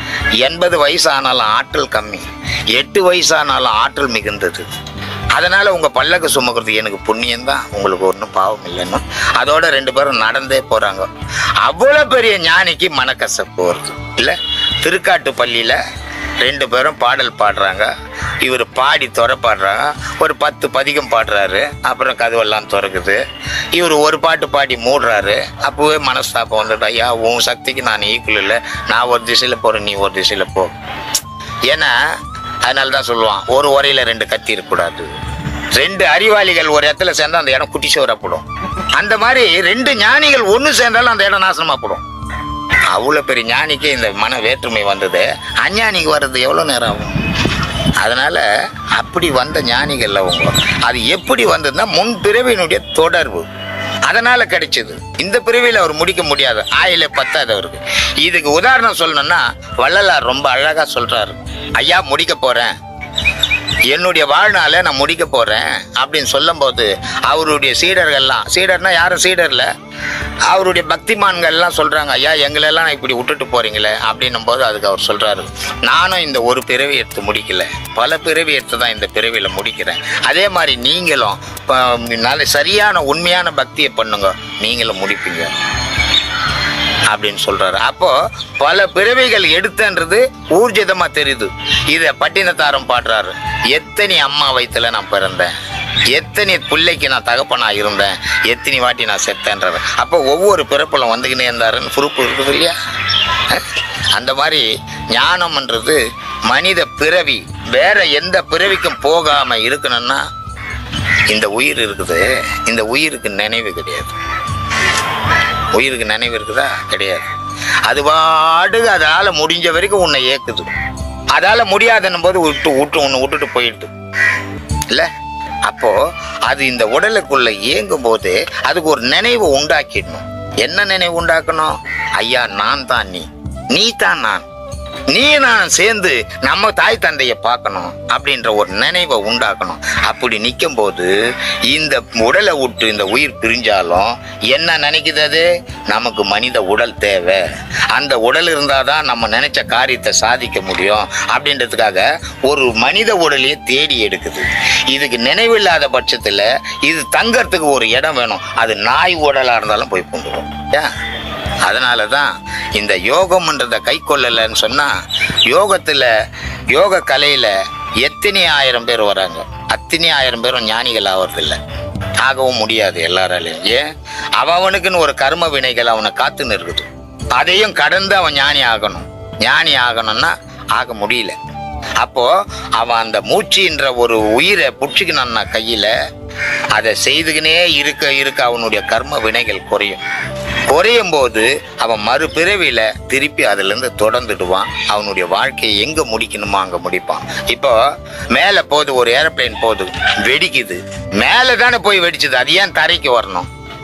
80 வயசு ஆனாலும் ஆற்றல் கம்மி, 8 வயசானாலும் ஆற்றல் மிகுந்தது. அதனால உங்க பல்லக்கு சுமக்கிறது எனக்கு புண்ணியம்தான், உங்களுக்கு ஒன்றும் பாவம் இல்லைன்னு. அதோட 2 பேரும் நடந்தே போறாங்க. அவ்வளவு பெரிய ஞானிக்கு மனக்கசப்பு வருது இல்ல. திருக்காட்டு பள்ளியில 2 பேரும் பாடல் பாடுறாங்க. இவர் பாடி பாடுறாங்க. ஒரு 10 பதிகம் பாடுறாரு. அப்புறம் கதவெல்லாம் திறக்குது. இவர் ஒரு பாட்டு பாடி மூடுறாரு. அப்பவே மனஸ்தாபம் வந்துட்டு, ஐயா உன் சக்திக்கு நான் ஈக்குவல் இல்லை, நான் ஒரு திசையில போறேன், நீ ஒரு திசையில போ. ஏன்னா அதனாலதான் சொல்லுவான், ஒரு உரையில 2 கத்தி இருக்கக்கூடாது. 2 அறிவாளிகள் ஒரு இடத்துல சேர்ந்தா அந்த இடம் குட்டி சோறப்படும். அந்த மாதிரி 2 ஞானிகள் ஒண்ணு சேர்ந்தாலும் அந்த இடம் நாசமா போடும். அவ்வளவு பெரிய ஞானிக்கு இந்த மன வேற்றுமை வந்தது. அஞ்ஞானிக்கு வர்றது எவ்வளவு நேரம் ஆகும்? அதனால அப்படி வந்த ஞானிகள் அவங்க. அது எப்படி வந்ததுன்னா முன் பிறவியினுடைய தொடர்பு, அதனால கிடைச்சது. இந்த பிறவியில அவர் முடிக்க முடியாது, ஆயில 10 அவருக்கு. இதுக்கு உதாரணம் சொல்லணும்னா வள்ளலார் ரொம்ப அழகா சொல்றாரு, ஐயா முடிக்க போறேன், என்னுடைய வாழ்நாளை நான் முடிக்க போறேன் அப்படின்னு சொல்லும் போது அவருடைய சீடர்கள்லாம், சீடர்னா யாரும் சீடர்ல, அவருடைய பக்திமான்கள்லாம் சொல்றாங்க, ஐயா எங்களெல்லாம் இப்படி விட்டுட்டு போறீங்களே அப்படின்னும் போது அதுக்கு அவர் சொல்றாரு, நானும் இந்த ஒரு பிறவி எடுத்து முடிக்கல, பல பிறவி எடுத்து தான் இந்த பிறவியில முடிக்கிறேன். அதே மாதிரி நீங்களும் நல்ல சரியான உண்மையான பக்தியை பண்ணுங்க, நீங்களும் முடிப்பீங்க அப்படின்னு சொல்றாரு. அப்போ பல பிறவிகள் எடுத்தன்றது ஊர்ஜிதமா தெரியுது. இத பட்டினத்தாரம் பாடுறாரு, எத்தனை அம்மா வயித்துல நான் பிறந்தேன், எத்தனை பிள்ளைக்கு நான் தகப்பனா இருந்தேன், எத்தனை வாட்டி நான் செத்தேன்றாரு. அப்போ ஒவ்வொரு பிறப்புல வந்துக்கினே இருந்தாருன்னு பொறுப்பு இருக்குது இல்லையா? அந்த மாதிரி ஞானம்ன்றது மனித பிறவி வேற எந்த பிறவிக்கும் போகாம இருக்கணும்னா இந்த உயிர் இருக்குது, இந்த உயிருக்கு நினைவு கிடையாது. உயிருக்கு நினைவு இருக்குதா? கிடையாது. அது பாட்டுக்கு அதால முடிஞ்ச வரைக்கும் உன்னை ஏக்குது. அதால முடியாதுன்னும் போது உன்னை விட்டுட்டு போயிடுது இல்ல. அப்போ அது இந்த உடலுக்குள்ள இயங்கும் போது அதுக்கு ஒரு நினைவு உண்டாக்கிடணும். என்ன நினைவு உண்டாக்கணும்? ஐயா நான் தான் நீ, நீ தான் நான், நீ நான் சேர்ந்து நம்ம தாய் தந்தைய பார்க்கணும் அப்படின்ற ஒரு நினைவை உண்டாக்கணும். அப்படி நிற்கும் போது இந்த உடலை விட்டு இந்த உயிர் பிரிஞ்சாலும் என்ன நினைக்குது? அது நமக்கு மனித உடல் தேவை, அந்த உடல் இருந்தாதான் நம்ம நினைச்ச காரியத்தை சாதிக்க முடியும் அப்படின்றதுக்காக ஒரு மனித உடலையே தேடி எடுக்குது. இதுக்கு நினைவில்லாத பட்சத்துல இது தங்கறதுக்கு ஒரு இடம் வேணும். அது நாய் உடலா இருந்தாலும் போய் கொண்டுடும். அதனாலதான் இந்த யோகம்ன்றத கை கொள்ளலன்னு சொன்னா, யோகத்துல யோக கலையில எத்தனை 1000 பேர் வராங்க, அத்தனை 1000 பேரும் ஞானிகள் ஆவறதில்லை, ஆகவும் முடியாது எல்லாராலையும். ஏன்? அவனுக்குன்னு ஒரு கர்ம வினைகள் அவனை காத்துன்னு இருக்குது. அதையும் கடந்து அவன் ஞானி ஆகணும். ஞானி ஆகணும்னா ஆக முடியல. அப்போ அவன் அந்த மூச்சுன்ற ஒரு உயிரை புடிச்சுக்கணும்னா கையில, அதை செய்துக்கினே இருக்க அவனுடைய கர்ம வினைகள் குறையும் போது அவன் மறுபிறவியில திருப்பி அதுல இருந்து தொடர்ந்துடுவான். அவனுடைய வாழ்க்கையை எங்க முடிக்கணுமோ அங்க முடிப்பான். இப்போ மேல போகுது, ஒரு ஏரோப்ளைன் போகுது, வெடிக்குது, மேல தானே போய் வெடிச்சது, அது ஏன் தரைக்கு வரணும்?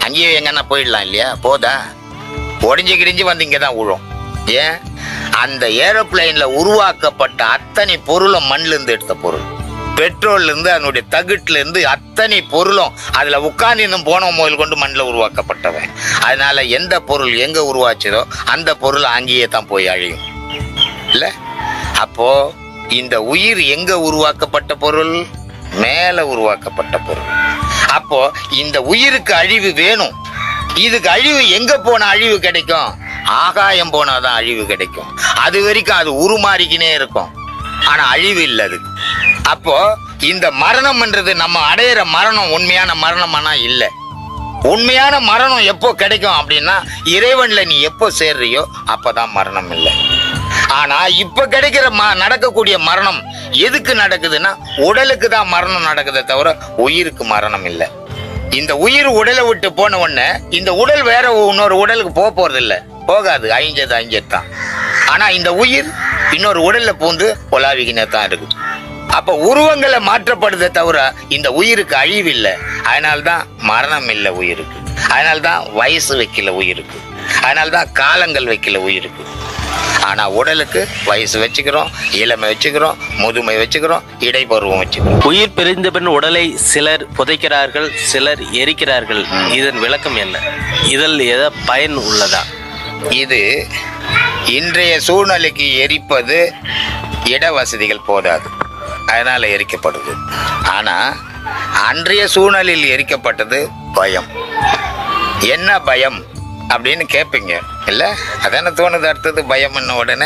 அங்கேயே எங்கன்னா போயிடலாம் இல்லையா? போதா? ஒடிஞ்சு கிடிஞ்சு வந்து இங்கே தான் விழும். ஏன்? அந்த ஏரோப்ளைன்ல உருவாக்கப்பட்ட அத்தனை பொருளும் மண்ணில இருந்து எடுத்த பொருள், பெட்ரோல்ல இருந்து அதனுடைய தகுட்டுல இருந்து அத்தனை பொருளும் அதுல உட்கார்ந்து இன்னும் போன முதல் கொண்டு மண்ணில் உருவாக்கப்பட்டவன். அதனால எந்த பொருள் எங்க உருவாச்சதோ அந்த பொருள் அங்கேயே தான் போய் அழியும் இல்ல? அப்போ இந்த உயிர் எங்க உருவாக்கப்பட்ட பொருள்? மேல உருவாக்கப்பட்ட பொருள். அப்போ இந்த உயிருக்கு அழிவு வேணும். இதுக்கு அழிவு எங்க போன அழிவு கிடைக்கும்? ஆகாயம் போனாதான் அழிவு கிடைக்கும். அது வரைக்கும் அது உருமாறிக்கினே இருக்கும், ஆனா அழிவு இல்லை அதுக்கு. அப்போ இந்த மரணம்ன்றது நம்ம அடையிற மரணம் உண்மையான மரணமானா இல்லை. உண்மையான மரணம் எப்போ கிடைக்கும் அப்படின்னா இறைவன்ல நீ எப்போ சேர்றியோ அப்பதான் மரணம் இல்லை. ஆனா இப்ப கிடைக்கிற நடக்கக்கூடிய மரணம் எதுக்கு நடக்குதுன்னா உடலுக்கு தான் மரணம் நடக்குதே தவிர உயிருக்கு மரணம் இல்லை. இந்த உயிர் உடலை விட்டு போன உடனே இந்த உடல் வேற இன்னொரு உடலுக்கு போறது இல்லை, போகாது, அழிஞ்சது தான். ஆனா இந்த உயிர் இன்னொரு உடல்ல பூந்து பொலாவிக்கினே தான் இருக்குது. அப்ப உருவங்களை மாற்றப்படுதே தவிர இந்த உயிருக்கு அழிவு இல்லை. அதனால்தான் மரணம் இல்லை உயிருக்கு. அதனால்தான் வயசு வைக்கல உயிருக்கு. அதனால்தான் காலங்கள் வைக்கல உயிருக்கு. ஆனா உடலுக்கு வயசு வச்சுக்கிறோம், இளமை வச்சுக்கிறோம், முதுமை வச்சுக்கிறோம், இடைப்பருவம் வச்சுக்கிறோம். உயிர் பிரிந்த பின் உடலை சிலர் புதைக்கிறார்கள், சிலர் எரிக்கிறார்கள். இதன் விளக்கம் என்ன? இதில் ஏதோ பயன் உள்ளதா? இது இன்றைய சூழ்நிலைக்கு எரிப்பது இட வசதிகள் போதாது, அதனால எரிக்கப்படுது. ஆனா அன்றைய சூழ்நிலையில் எரிக்கப்பட்டது பயம். என்ன பயம் அப்படின்னு கேட்பீங்க இல்ல? அதான தோணுது. அடுத்தது பயம் என்ன? உடனே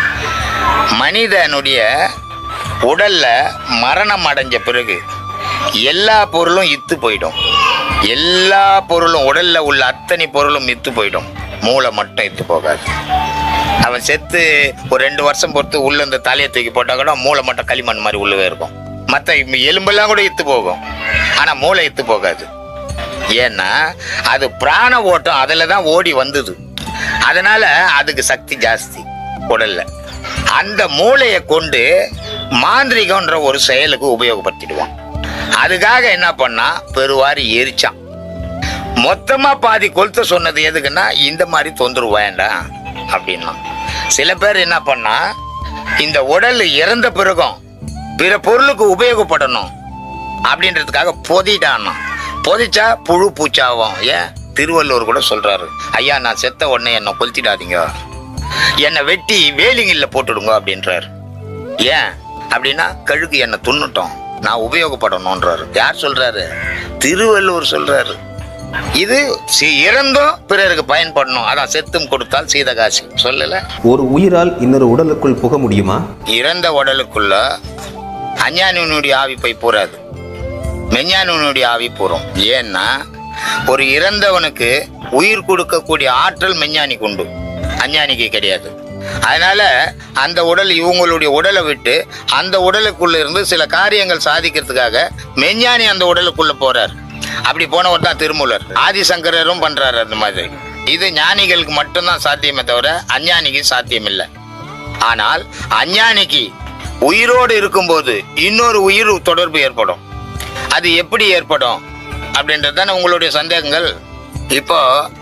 மனிதனுடைய உடல்ல மரணம் அடைஞ்ச பிறகு எல்லா பொருளும் இத்து போயிடும். எல்லா பொருளும் உடல்ல உள்ள அத்தனை பொருளும் இத்து போயிடும், மூளை மட்டும் இத்து போகாது. அவன் செத்து ஒரு 2 வருஷம் பொறுத்து உள்ள இந்த தலையை தூக்கி போட்டா கூட மூளை மட்டும் களிமண் மாதிரி உள்ளவே இருக்கும். மற்ற எலும்பெல்லாம் கூட இத்து போகும், ஆனா மூளை இத்து போகாது. ஏன்னா அது பிராண ஓட்டம் அதுல தான் ஓடி வந்தது. அதனால அதுக்கு சக்தி ஜாஸ்தி உடல்ல. அந்த மூளையை கொண்டு மாந்திரிகன்ற ஒரு செயலுக்கு உபயோகப்படுத்திடுவான். அதுக்காக என்ன பண்ணா பெருவாரி எரிச்சான். மொத்தமா பாதி கொளுத்த சொன்னது எதுக்குன்னா இந்த மாதிரி தொந்தரவு வேண்டாம் அப்படின்னா. சில பேர் என்ன பண்ணா இந்த உடல் இறந்த பிறகும் பிற பொருளுக்கு உபயோகப்படணும் அப்படின்றதுக்காக பொதிடானா. பொதிச்சா புழு பூச்சாவும். ஏன்? திருவள்ளுவர் கூட சொல்றாரு, ஐயா நான் செத்த உடனே என்னை கொளுத்திடாதீங்க, என்னை வெட்டி வேலிங்கில்ல போட்டுடுங்க அப்படின்றாரு. ஏன் அப்படின்னா கழுகு என்னை துண்ணுட்டோம், நான் உபயோகப்படணும்ன்றாரு. யார் சொல்றாரு? திருவள்ளுவர் சொல்றாரு. இது இறந்தும் பிறருக்கு பயன்படணும், அதான் செத்தும் கொடுத்தால் சீதகாசி சொல்லல. ஒரு உயிரால் இன்னொரு உடலுக்குள் புக முடியுமா? இறந்த உடலுக்குள்ள அஞ்ஞானியினுடைய ஆவி போய் போறாது, மெஞ்ஞானியினுடைய ஆவி போறோம். ஏன்னா ஒரு இறந்தவனுக்கு உயிர் கொடுக்கக்கூடிய ஆற்றல் மெஞ்ஞானிக்கு உண்டு, அஞ்ஞானிக்கு கிடையாது. அதனால அந்த உடல் இவங்களுடைய உடலை விட்டு அந்த உடலுக்குள்ள இருந்து சில காரியங்கள் சாதிக்கிறதுக்காக மெஞ்ஞானி அந்த உடலுக்குள்ள போறார். அப்படி போனவர் தான் திருமூலர். ஆதிசங்கரரும் பண்றாரு அந்த மாதிரி. இது ஞானிகளுக்கு மட்டும்தான் சாத்தியமே தவிர அஞ்ஞானிக்கு சாத்தியம் இல்லை. ஆனால் அஞ்ஞானிக்கு உயிரோடு இருக்கும்போது இன்னொரு உயிர் தொடர்பு ஏற்படும். அது எப்படி ஏற்படும் அப்படின்றது தானே உங்களுடைய சந்தேகங்கள். இப்போ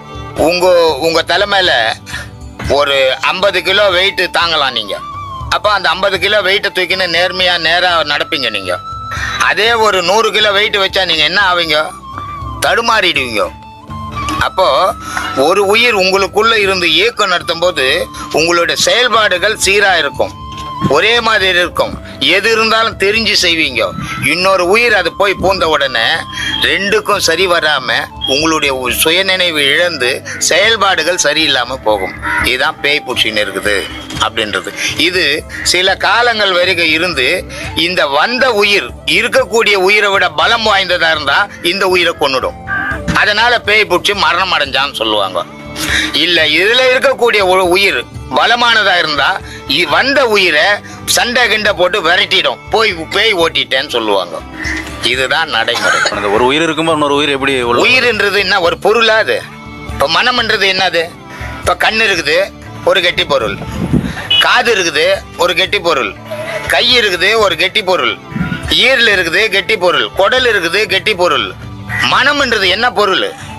உங்க தலைமையில ஒரு 50 கிலோ வெயிட் தாங்கலாம் நீங்க. அப்போ அந்த 50 கிலோ வெயிட்டை தூக்கின்னு நேரா நடப்பீங்க நீங்க. அதே ஒரு 100 கிலோ வெயிட் வச்சா நீங்க என்ன ஆவீங்க? தடுமாறிடுவீங்க. அப்போ ஒரு உயிர் உங்களுக்குள்ள இருந்து இயக்கம் நடத்தும் போது உங்களுடைய செயல்பாடுகள் சீரா இருக்கும், ஒரே மாதிரி இருக்கும். எது இருந்தாலும் தெரிஞ்சு செய்வீங்க. இன்னொரு உயிர் அது போய் பூந்த உடனே ரெண்டுக்கும் சரி வராம உங்களுடைய சுயநினைவு இழந்து செயல்பாடுகள் சரியில்லாம போகும். இதுதான் பேய் பூச்சின்னு இருக்குது அப்படின்றது. இது சில காலங்கள் வரைக்கும் இருந்து இந்த வந்த உயிர் இருக்கக்கூடிய உயிரை விட பலம் வாய்ந்ததா இருந்தா இந்த உயிரை கொன்னுடும். அதனால பேய் பூச்சி மரணம் அடைஞ்சான்னு சொல்லுவாங்க. இல்ல இதுல இருக்கக்கூடிய ஒரு உயிர் பலமானதா இருந்தா வந்த உயிரை சண்டை கிண்ட போட்டு விரட்டிடும், போய் பேய் ஓட்டிட்டேன்னு சொல்லுவாங்க. இதுதான் நடைமுறை. ஒரு உயிர் இருக்கும்போது இன்னொரு உயிர் எப்படி? உயிர்ன்றது என்ன ஒரு பொருளா? அது இப்ப மனம்ன்றது என்னது? இப்ப கண் இருக்குது, ஒரு கெட்டி பொருள். காது இருக்குது, ஒரு கெட்டி பொருள். கை இருக்குது, ஒரு கெட்டி பொருள். ஈரல் இருக்குது, கெட்டி பொருள். குடல் இருக்குது, கெட்டி பொருள். மனம்ன்றது என்ன பொருள்?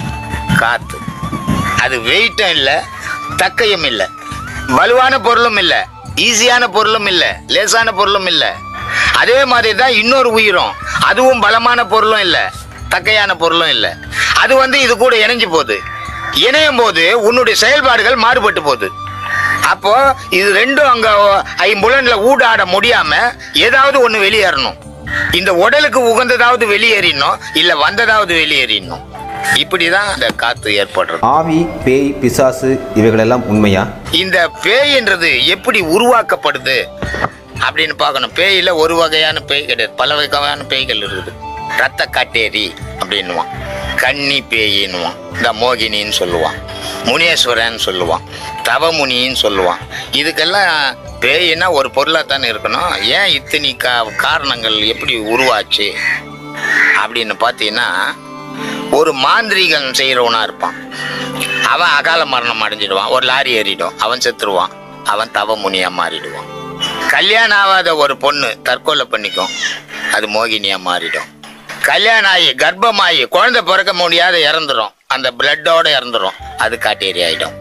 காத்து. அது வெயிட்டும் இல்லை, தக்கையும் இல்லை, வலுவான பொருளும் இல்லை, ஈஸியான பொருளும் இல்லை, லேசான பொருளும் இல்லை. அதே மாதிரி தான் இன்னொரு உயிரும், அதுவும் பலமான பொருளும் இல்லை, தக்கையான பொருளும் இல்லை. அது இது கூட இணைஞ்சு போகுது. இணையும் போது உன்னுடைய செயல்பாடுகள் மாறுபட்டு போகுது. அப்போ இது ரெண்டும் அங்க ஐம்புலன்ல ஊடாட முடியாம ஏதாவது ஒண்ணு வெளியேறணும். இந்த உடலுக்கு உகந்ததாவது வெளியேறினோம், இல்ல வந்ததாவது வெளியேறினோம். இப்படிதான் இந்த காத்து ஏற்படுறது. ஆவி, பேய், பிசாசு இவைகளெல்லாம் உண்மையா? இந்த பேய்ன்றது எப்படி உருவாக்கப்படுது அப்படின்னு பார்க்கணும். பேயில ஒரு வகையான பேய் கிடையாது, பல வகையான பேய்கள் இருக்குது. ரத்த காட்டேரி அப்படின்னுவான், கன்னி பேயின்னுவான், இந்த மோகினின்னு சொல்லுவான், முனேஸ்வரன் சொல்லுவான், தவமுனின்னு சொல்லுவான். இதுக்கெல்லாம் பேயின்னா ஒரு பொருளாக தானே இருக்கணும். ஏன் இத்தனை காரணங்கள் எப்படி உருவாச்சு அப்படின்னு பார்த்தீங்கன்னா, ஒரு மாந்திரீகன் செய்கிறவனா இருப்பான், அவன் அகால மரணம் அடைஞ்சிடுவான், ஒரு லாரி ஏறிடும், அவன் செத்துருவான், அவன் தவமுனியாக மாறிடுவான். கல்யாணம் ஆகாத ஒரு பொண்ணு தற்கொலை பண்ணிக்கும், அது மோகினியாக மாறிடும். கல்யாணம் ஆகி கர்ப்பமாகி குழந்தை பிறக்க முடியாத இறந்துடும், அந்த பிளட்டோட இறந்துடும், அது காட்டேரி ஆகிடும்.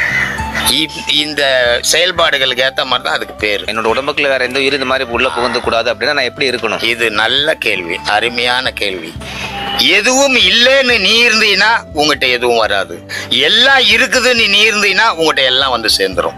இந்த செயல்பாடுகளுக்கு ஏற்ற மாதிரி தான் அதுக்கு பேர். என்னோட உடம்புக்குள்ள வேற எந்த உயிர் இந்த மாதிரி உள்ள புகுந்து கூடாது அப்படின்னா நான் எப்படி இருக்கணும்? இது நல்ல கேள்வி, அருமையான கேள்வி. எதுவும் இல்லைன்னு நீ இருந்தீங்கன்னா உங்ககிட்ட எதுவும் வராது. எல்லாம் இருக்குதுன்னு நீ இருந்தீங்கன்னா உங்ககிட்ட எல்லாம் வந்து சேர்ந்துரும்.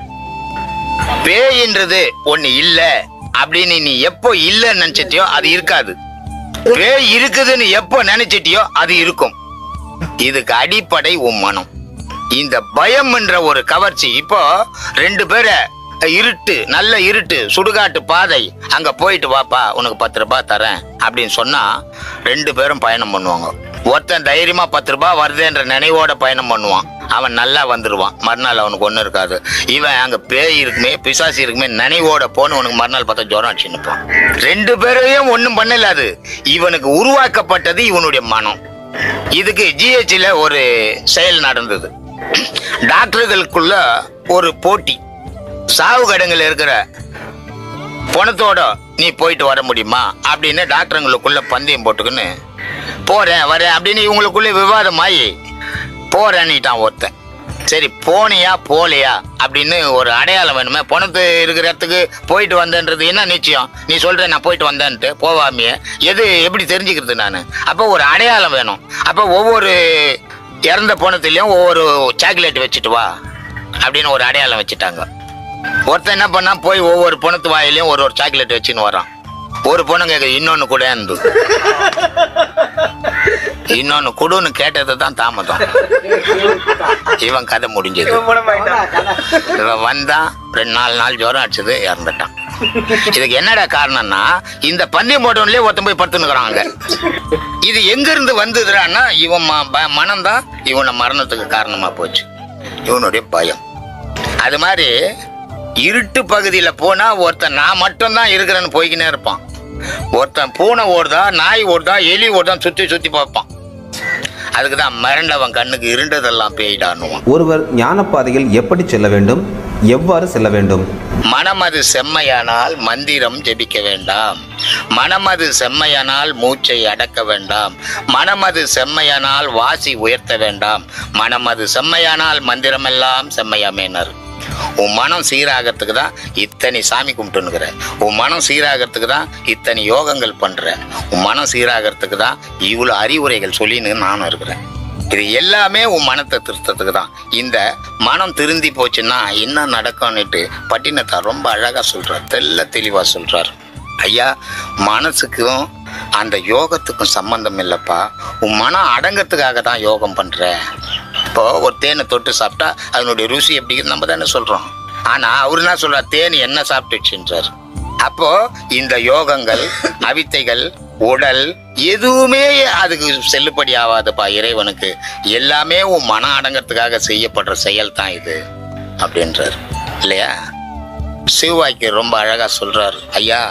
பேயின்றது ஒண்ணு இல்லை அப்படின்னு நீ எப்போ இல்லைன்னு நினைச்சிட்டியோ அது இருக்காது. பேய் இருக்குதுன்னு எப்போ நினைச்சிட்டியோ அது இருக்கும். இதுக்கு அடிப்படை உன் மனம். இந்த பயம் என்ற ஒரு கவர்ச்சி. இப்போ 2 பேரை இருட்டு, நல்ல இருட்டு, சுடுகாட்டு பாதை, அங்க போயிட்டு வாப்பா உனக்கு 10 ரூபாய் தரேன் அப்படின்னு சொன்னா 2 பேரும் பயணம் பண்ணுவாங்க. ஒருத்தன் தைரியமா 10 ரூபாய் வருதுன்ற நினைவோட பயணம் பண்ணுவான், அவன் நல்லா வந்துடுவான், மறுநாள் அவனுக்கு ஒன்றும் இருக்காது. இவன் அங்கே பேய் இருக்குமே பிசாசி இருக்குமே நினைவோட போன உனக்கு மறுநாள் பார்த்தா ஜுரம் அடிச்சு நிற்பான். 2 பேரையும் ஒன்றும் பண்ணலாது. இவனுக்கு உருவாக்கப்பட்டது இவனுடைய மனம். இதுக்கு ஜிஹெச்ல ஒரு செயல் நடந்தது. டாக்டர்களுக்குள்ள ஒரு போட்டி. சாவு கடங்கில் இருக்கிற பணத்தோட நீ போயிட்டு வர முடியுமா அப்படின்னு டாக்டருங்களுக்குள்ள பந்தயம் போட்டுக்குன்னு போறேன் வரேன் அப்படின்னு இவங்களுக்குள்ள விவாதமாயி போறேன்னுட்டான் ஒருத்தன். சரி போனியா போலையா அப்படின்னு ஒரு அடையாளம் வேணுமே. பணத்து இருக்கிற இடத்துக்கு போயிட்டு வந்தேன்றது என்ன நிச்சயம்? நீ சொல்ற நான் போயிட்டு வந்தேன்ட்டு போவாமையே எது எப்படி தெரிஞ்சுக்கிறது நான்? அப்போ ஒரு அடையாளம் வேணும். அப்போ ஒவ்வொரு இறந்த பணத்துலயும் ஒவ்வொரு சாக்லேட் வச்சுட்டு வா அப்படின்னு ஒரு அடையாளம் வச்சுட்டாங்க. ஒருத்தன் என்ன பண்ணா போய் ஒவ்வொரு பணத்து வாயிலையும் ஒரு சாக்லேட் வச்சுன்னு வரான். ஒரு பொண்ணு கேட்க இன்னொன்னு கூட இருந்து இன்னொன்னு கொடுன்னு கேட்டது தான் தாமதம். இவன் கதை முடிஞ்சது. இவன் வந்தான், 2-4 நாள் ஜுரம் அடிச்சது, இறந்துட்டான். இதுக்கு என்னடா காரணம்னா இந்த பந்தயம் போட்டவன்லயே ஒருத்தன் போய் படுத்துனுக்குறாங்க. இது எங்க இருந்து வந்ததுடான்னா இவன் மனம்தான் இவனை மரணத்துக்கு காரணமா போச்சு, இவனுடைய பயம். அது மாதிரி இருட்டு பகுதியில போனா ஒருத்தன் நான் மட்டும் தான் இருக்கிறேன்னு போய்கினே இருப்பான். ஒருத்தன் பூனை ஓடுதா, நாய் ஓடுதா, எலி ஓடுதான் சுத்தி சுத்தி பார்ப்பான். அதுக்குதான் மிரண்டவன் கண்ணுக்கு இருண்டதெல்லாம் பேயிடானுவான். ஒருவர் ஞான பாதையில் எப்படி செல்ல வேண்டும், எவ்வாறு செல்ல வேண்டும்? மனமது செம்மையானால் மந்திரம் ஜெபிக்க வேண்டாம். மனமது செம்மையானால் மூச்சை அடக்க வேண்டாம். மனமது செம்மையானால் வாசி உயர்த்த வேண்டாம். மனமது செம்மையானால் மந்திரமெல்லாம் செம்மையாமேனர். உன் மனம் சீராகிறதுக்கு தான் இத்தனை சாமி கும்பிட்டுனுக்குற. உன் மனம் சீராகிறதுக்கு தான் இத்தனை யோகங்கள் பண்ற. உன் மனம் சீராகிறதுக்கு தான் இவ்வளோ அறிவுரைகள் சொல்லின்னு நானும் இருக்கிறேன். இது எல்லாமே உன் மனத்தை திருத்தத்துக்கு தான். இந்த மனம் திருந்தி போச்சுன்னா என்ன நடக்கும்னுட்டு பட்டினத்தார் ரொம்ப அழகா சொல்றார், தெளிவா சொல்றார். ஐயா, மனசுக்கும் அந்த யோகத்துக்கும் சம்பந்தம் இல்லைப்பா. உன் மனம் அடங்கத்துக்காக தான் யோகம் பண்ற. இப்போ ஒரு தேனை தொட்டு சாப்பிட்டா அதனுடைய ருசி எப்படி நம்ம தானே சொல்றோம். ஆனா அவரு என்ன சொல்றார், தேன் என்ன சாப்பிட்டுச்சுன்றார். அப்போ இந்த யோகங்கள், அவித்தைகள், உடல் எதுவுமே அதுக்கு செல்லுபடி ஆகாதுப்பா இறைவனுக்கு. எல்லாமே உன் மனம் அடங்கிறதுக்காக செய்யப்படுற செயல் தான் இது அப்படின்றார் இல்லையா? சிவவாய்க்கு ரொம்ப அழகா சொல்றாரு, ஐயா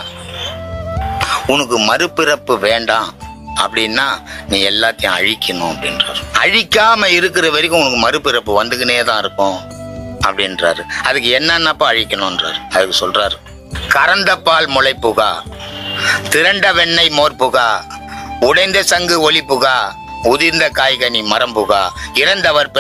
உனக்கு மறுபிறப்பு வேண்டாம் அப்படின்னா நீ எல்லாத்தையும் அழிக்கணும் அப்படின்றாரு. அழிக்காம இருக்கிற வரைக்கும் உனக்கு மறுபிறப்பு வந்துக்கினே தான் இருக்கும் அப்படின்றாரு. அதுக்கு என்னென்னப்பா அழிக்கணும்ன்றாரு. அதுக்கு சொல்றாரு, கறந்த பால் முளை புகா, திரண்ட வெண்ணெய் மோர் புகா, உடைந்த சங்கு ஒளி புகா, உதிர்ந்த காய்கனி மரம்புகா, இறந்தவர்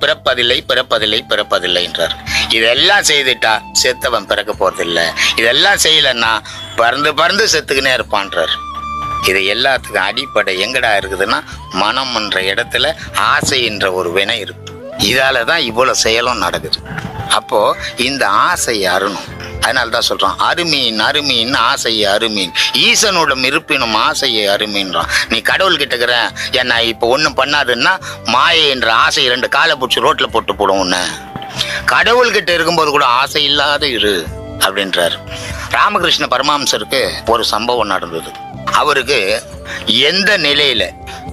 பிறப்பதில்லை என்றார். இதெல்லாம் செய்துட்டா செத்தவன் பிறக்க போறதில்லை. இதெல்லாம் செய்யலன்னா பறந்து செத்துக்கினே இருப்பான்றார். இது எல்லாத்துக்கும் அடிப்படை எங்கடா இருக்குதுன்னா மனம் என்ற இடத்துல ஆசை என்ற ஒரு வினை இருக்கு. இதால தான் இவ்வளவு செயலும் நடக்குது. அப்போ இந்த ஆசையை அருணும். அதனால்தான் சொல்றான், அருமீன் ஆசையை அருமீன், ஈசனோட இருப்பினும் ஆசையை அருமீன்றான். நீ கடவுள்கிட்ட இருக்கிற என்ன இப்போ ஒன்றும் பண்ணாதுன்னா மாயை என்ற ஆசை 2 காலை பிடிச்சி ரோட்ல போட்டு போடும். உன்னை கடவுள்கிட்ட இருக்கும்போது கூட ஆசை இல்லாத இரு அப்படின்றாரு. ராமகிருஷ்ண பரமஹம்சருக்கு ஒரு சம்பவம் நடந்தது. அவருக்கு எந்த நிலையில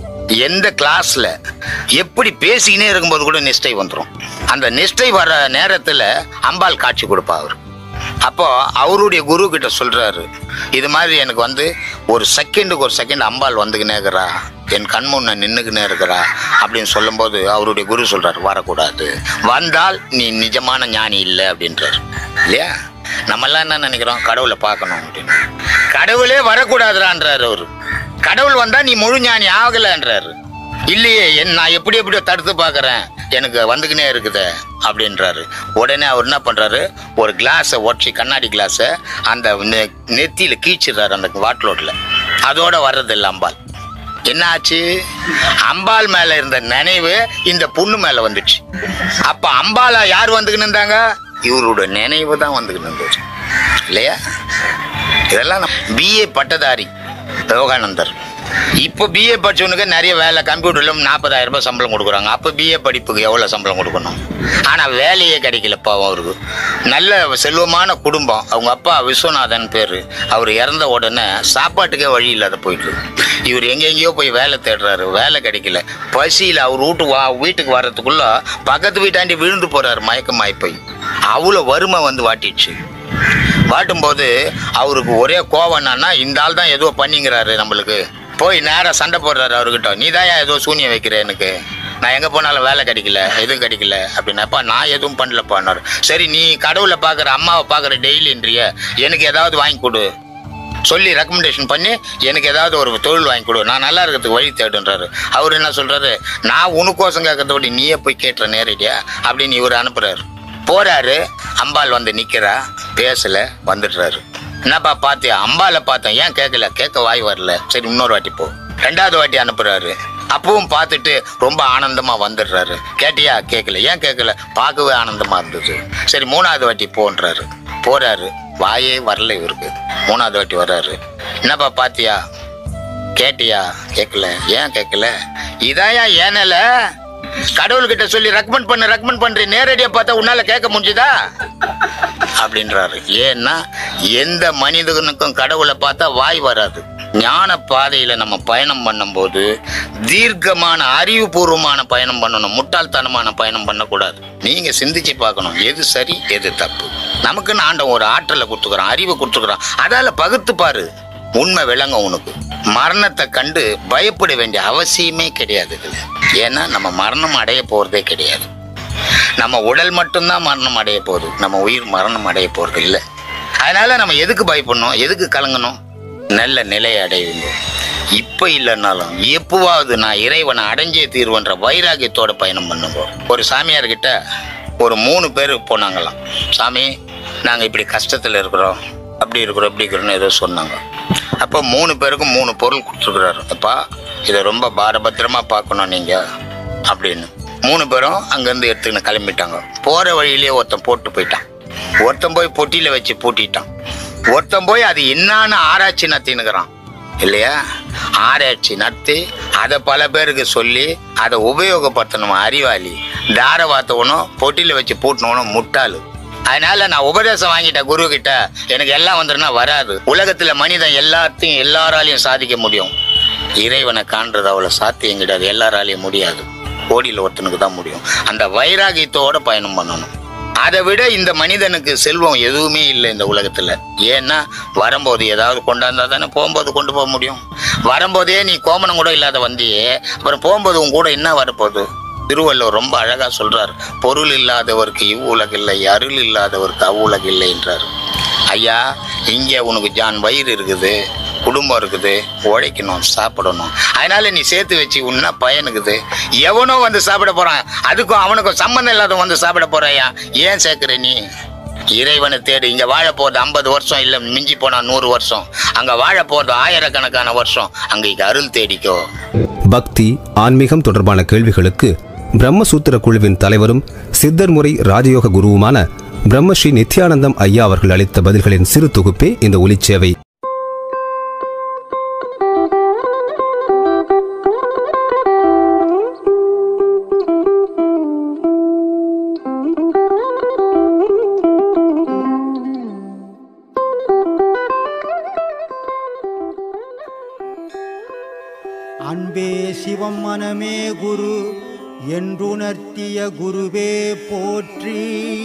எந்த கிளாஸ்ல எப்படி பேசிக்கினே இருக்கும்போது கூட நிஷ்டை வந்துடும். அந்த நிஷ்டை வர நேரத்துல அம்பாள் காட்சி கொடுப்பா அவர். அப்போ அவருடைய குரு கிட்ட சொல்றாரு, இது மாதிரி எனக்கு ஒரு செகண்ட் அம்பாள் வந்துக்கினே இருக்கிறா, என் கண் முன்ன நின்னுக்கினே இருக்கிறா அப்படின்னு சொல்லும்போது அவருடைய குரு சொல்றாரு, வரக்கூடாது, வந்தால் நீ நிஜமான ஞானி இல்லை அப்படின்றாரு. இல்லையா? நம்மெல்லாம் என்ன நினைக்கிறோம், கடவுளை பார்க்கணும் அப்படின்னு. கடவுளே வரக்கூடாதுறான்றாரு அவரு. கடவுள் வந்தா நீ முழு ஞானி ஆகலன்றாரு. இல்லையே, நான் எப்படி தடுத்து பார்க்கறேன், எனக்கு வந்துக்கினே இருக்குது அப்படின்றாரு. உடனே அவர் என்ன பண்றாரு, ஒரு கிளாஸை ஒற்றி, கண்ணாடி கிளாஸை அந்த நெத்தியில கீச்சிடுறாரு அந்த வாட்லோட்ல. அதோட வர்றதில்லை அம்பாள். என்ன ஆச்சு, அம்பாள் மேல இருந்த நினைவு இந்த பொண்ணு மேல வந்துச்சு. அப்ப அம்பாளா யார் வந்துக்கின்னு இருந்தாங்க, இவரோட நினைவு தான் வந்துக்கிட்டு இருந்துச்சு. இல்லையா? இதெல்லாம் பிஏ பட்டதாரி யோகானந்தர். இப்போ பிஏ படிச்சவனுக்கு நிறைய வேலை, கம்ப்யூட்டர்ல 40,000 ரூபாய் சம்பளம் கொடுக்குறாங்க. அப்போ பிஏ படிப்புக்கு எவ்வளோ சம்பளம் கொடுக்கணும்? ஆனால் வேலையே கிடைக்கலப்பா அவருக்கு. நல்ல செல்வமான குடும்பம். அவங்க அப்பா விஸ்வநாதன் பேர். அவர் இறந்த உடனே சாப்பாட்டுக்கே வழி இல்லாத போயிட்டு. இவர் எங்கெங்கேயோ போய் வேலை தேடுறாரு, வேலை கிடைக்கல. பசியில் அவர் வீட்டுக்கு வர்றதுக்குள்ள பக்கத்து வீட்டாண்டி விழுந்து போறாரு, மயக்கமாய் போய். அவ்வளோ வறுமை வாட்டிடுச்சு. வாட்டும்போது அவருக்கு ஒரே கோவம் என்னன்னா, இந்த ஆள் தான் ஏதோ பண்ணிங்கிறாரு நம்மளுக்கு. போய் நேராக சண்டை போடுறாரு அவர்கிட்ட, நீ தான் ஏதோ சூனியம் வைக்கிற, எனக்கு நான் எங்கே போனாலும் வேலை கிடைக்கல, எதுவும் கிடைக்கல அப்படின்னாப்பா. நான் எதுவும் பண்ணலப்பான்னாரு. சரி, நீ கடவுளை பார்க்குற, அம்மாவை பார்க்குற டெய்லின்றிய, எனக்கு ஏதாவது வாங்கி கொடு சொல்லி ரெக்கமெண்டேஷன் பண்ணி எனக்கு ஏதாவது ஒரு தொழில் வாங்கி கொடு, நான் நல்லா இருக்கிறதுக்கு வழி தேடுன்றாரு. அவர் என்ன சொல்றாரு, நான் உனக்கோசம் கேட்கறத விட நீயே போய் கேட்டுற நேரடியா அப்படின்னு இவர் அனுப்புறாரு. போறாரு, அம்பாள் நிக்கிறா, பேசல, வந்துடுறாரு. என்னப்பா பார்த்தியா? அம்பாலை பார்த்தேன், ஏன் கேட்கல? கேட்க வாய் வரல. சரி, இன்னொரு வாட்டி போ. 2வது வாட்டி அனுப்புறாரு. அப்பவும் பார்த்துட்டு ரொம்ப ஆனந்தமா வந்துடுறாரு. கேட்டியா? கேட்கல. ஏன் கேட்கல? பார்க்கவே ஆனந்தமா இருந்தது. சரி, 3வது வாட்டி போன்றாரு. போறாரு, வாயே வரல இவருக்கு. 3வது வாட்டி வர்றாரு. என்னப்பா பார்த்தியா? கேட்டியா? கேட்கல. ஏன் கேட்கல? இதாயா ஏனல? கடவுள்கிட்ட சொல்லி ரெக்கமெண்ட் பண்றேன், நேரடியா பார்த்தா உன்னால கேட்க முடிஞ்சுதா அப்படின்றாரு. ஏன்னா எந்த மனிதனுக்கும் கடவுளை பார்த்தா வாய் வராது. ஞான பாதையில நம்ம பயணம் பண்ணும்போது தீர்க்கமான அறிவுபூர்வமான பயணம் பண்ணணும், முட்டாள்தனமான பயணம் பண்ணக்கூடாது. நீங்க சிந்திச்சு பார்க்கணும், எது சரி எது தப்பு. நமக்குன்னு ஆண்டவன் ஒரு ஆற்றலை கொடுத்துக்கிறான், அறிவை கொடுத்துக்கிறான். அதால பகுத்து பாரு, உண்மை விளங்க உனக்கு. மரணத்தை கண்டு பயப்பட வேண்டிய அவசியமே கிடையாது. ஏன்னா நம்ம மரணம் அடைய போறதே கிடையாது. நம்ம உடல் மட்டும்தான் மரணம் அடைய போகுது, நம்ம உயிர் மரணம் அடைய போறது இல்லை. அதனால நம்ம எதுக்கு பயப்படணும், எதுக்கு கலங்கணும்? நல்ல நிலையை அடைவீங்க. இப்ப இல்லைன்னாலும் எப்பவாவது நான் இறைவனை அடைஞ்சே தீர்வுன்ற வைராகியத்தோட பயணம் பண்ணுங்க. ஒரு சாமியார் கிட்ட ஒரு 3 பேர் போனாங்களாம். சாமி, நாங்க இப்படி கஷ்டத்துல இருக்கிறோம், அப்படி இருக்கிறோம், இப்படி இருக்கிறோன்னு ஏதோ சொன்னாங்க. அப்போ 3 பேருக்கும் 3 பொருள் கொடுத்துருக்குறாரு. அப்பா, இதை ரொம்ப பாரபத்திரமா பார்க்கணும் நீங்க அப்படின்னு. 3 பேரும் அங்கேருந்து எடுத்துக்கின்னு கிளம்பிட்டாங்க. போற வழியிலேயே ஒருத்தன் போட்டு போயிட்டான். ஒருத்தன் போய் பொட்டியில வச்சு பூட்டிட்டான். ஒருத்தன் போய் அது என்னான்னு ஆராய்ச்சி நடத்தினுக்கிறான். இல்லையா? ஆராய்ச்சி நடத்தி அதை பல பேருக்கு சொல்லி அதை உபயோகப்படுத்தணும் அறிவாளி. தாரவாத்தவனும் பொட்டியில வச்சு பூட்டினவனும் முட்டாளு. அதனால நான் உபதேசம் வாங்கிட்டேன் குரு கிட்ட, எனக்கு எல்லாம் வந்துருன்னா வராது. உலகத்துல மனிதன் எல்லாத்தையும் எல்லாராலையும் சாதிக்க முடியும், இறைவனை காண்றது அவ்வளவு சாத்தியம் கிடையாது, எல்லாராலையும் முடியாது. கோடியில் ஒருத்தனுக்கு தான் முடியும். அந்த வைராகியத்தோட பயணம் பண்ணணும். அதை விட இந்த மனிதனுக்கு செல்வம் எதுவுமே இல்லை இந்த உலகத்துல. ஏன்னா வரும்போது ஏதாவது கொண்டாந்தா தானே போகும்போது கொண்டு போக முடியும். வரும்போதே நீ கோமனம் கூட இல்லாத வந்தியே, அப்புறம் போகும்போது உன் கூட என்ன வரப்போகுது? திருவள்ளுவர் ரொம்ப அழகா சொல்றார், பொருள் இல்லாதவருக்கு இவ்வுலகில்லை, அருள் இல்லாதவருக்கு அவ்வுலகில்லை என்றார். ஐயா, இங்கே உனக்கு ஜான் வயிறு இருக்குது, குடும்பம் இருக்குது, உழைக்கணும், சாப்பிடணும். அதனால நீ சேர்த்து வச்சு உன்ன பயனுக்குது. எவனோ வந்து சாப்பிட போறான், அதுக்கும் அவனுக்கும் சம்பந்தம் இல்லாத வந்து சாப்பிட போறாயா? ஏன் சேர்க்கிற நீ? இறைவனை தேடு. இங்க வாழ போறது 50 வருஷம் இல்ல, மிஞ்சி போனா 100 வருஷம். அங்க வாழ போறது ஆயிரக்கணக்கான வருஷம். அங்க அருள் தேடிக்கோ. பக்தி, ஆன்மீகம் தொடர்பான கேள்விகளுக்கு பிரம்மசூத்திர குழுவின் தலைவரும் சித்தர் முறை ராஜயோக குருவுமான பிரம்மஸ்ரீ நித்யானந்தம் ஐயா அவர்கள் அளித்த பதில்களின் சிறு தொகுப்பே இந்த ஒலிச்சேவை. அன்பே சிவம் மனமே குரு என்றுணர்த்திய குருவே போற்றி.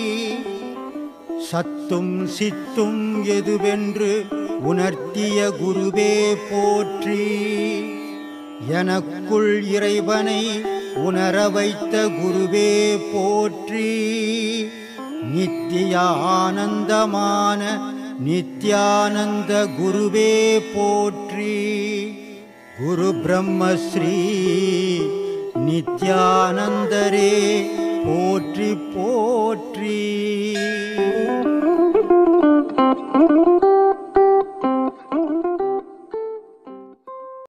சத்தும் சித்தும் எதுவென்று உணர்த்திய குருவே போற்றி. எனக்குள் இறைவனை உணர வைத்த குருவே போற்றி. நித்திய ஆனந்தமான நித்யானந்த குருவே போற்றி. குரு பிரம்மஸ்ரீ நித்யானந்தரே போற்றி போற்றி.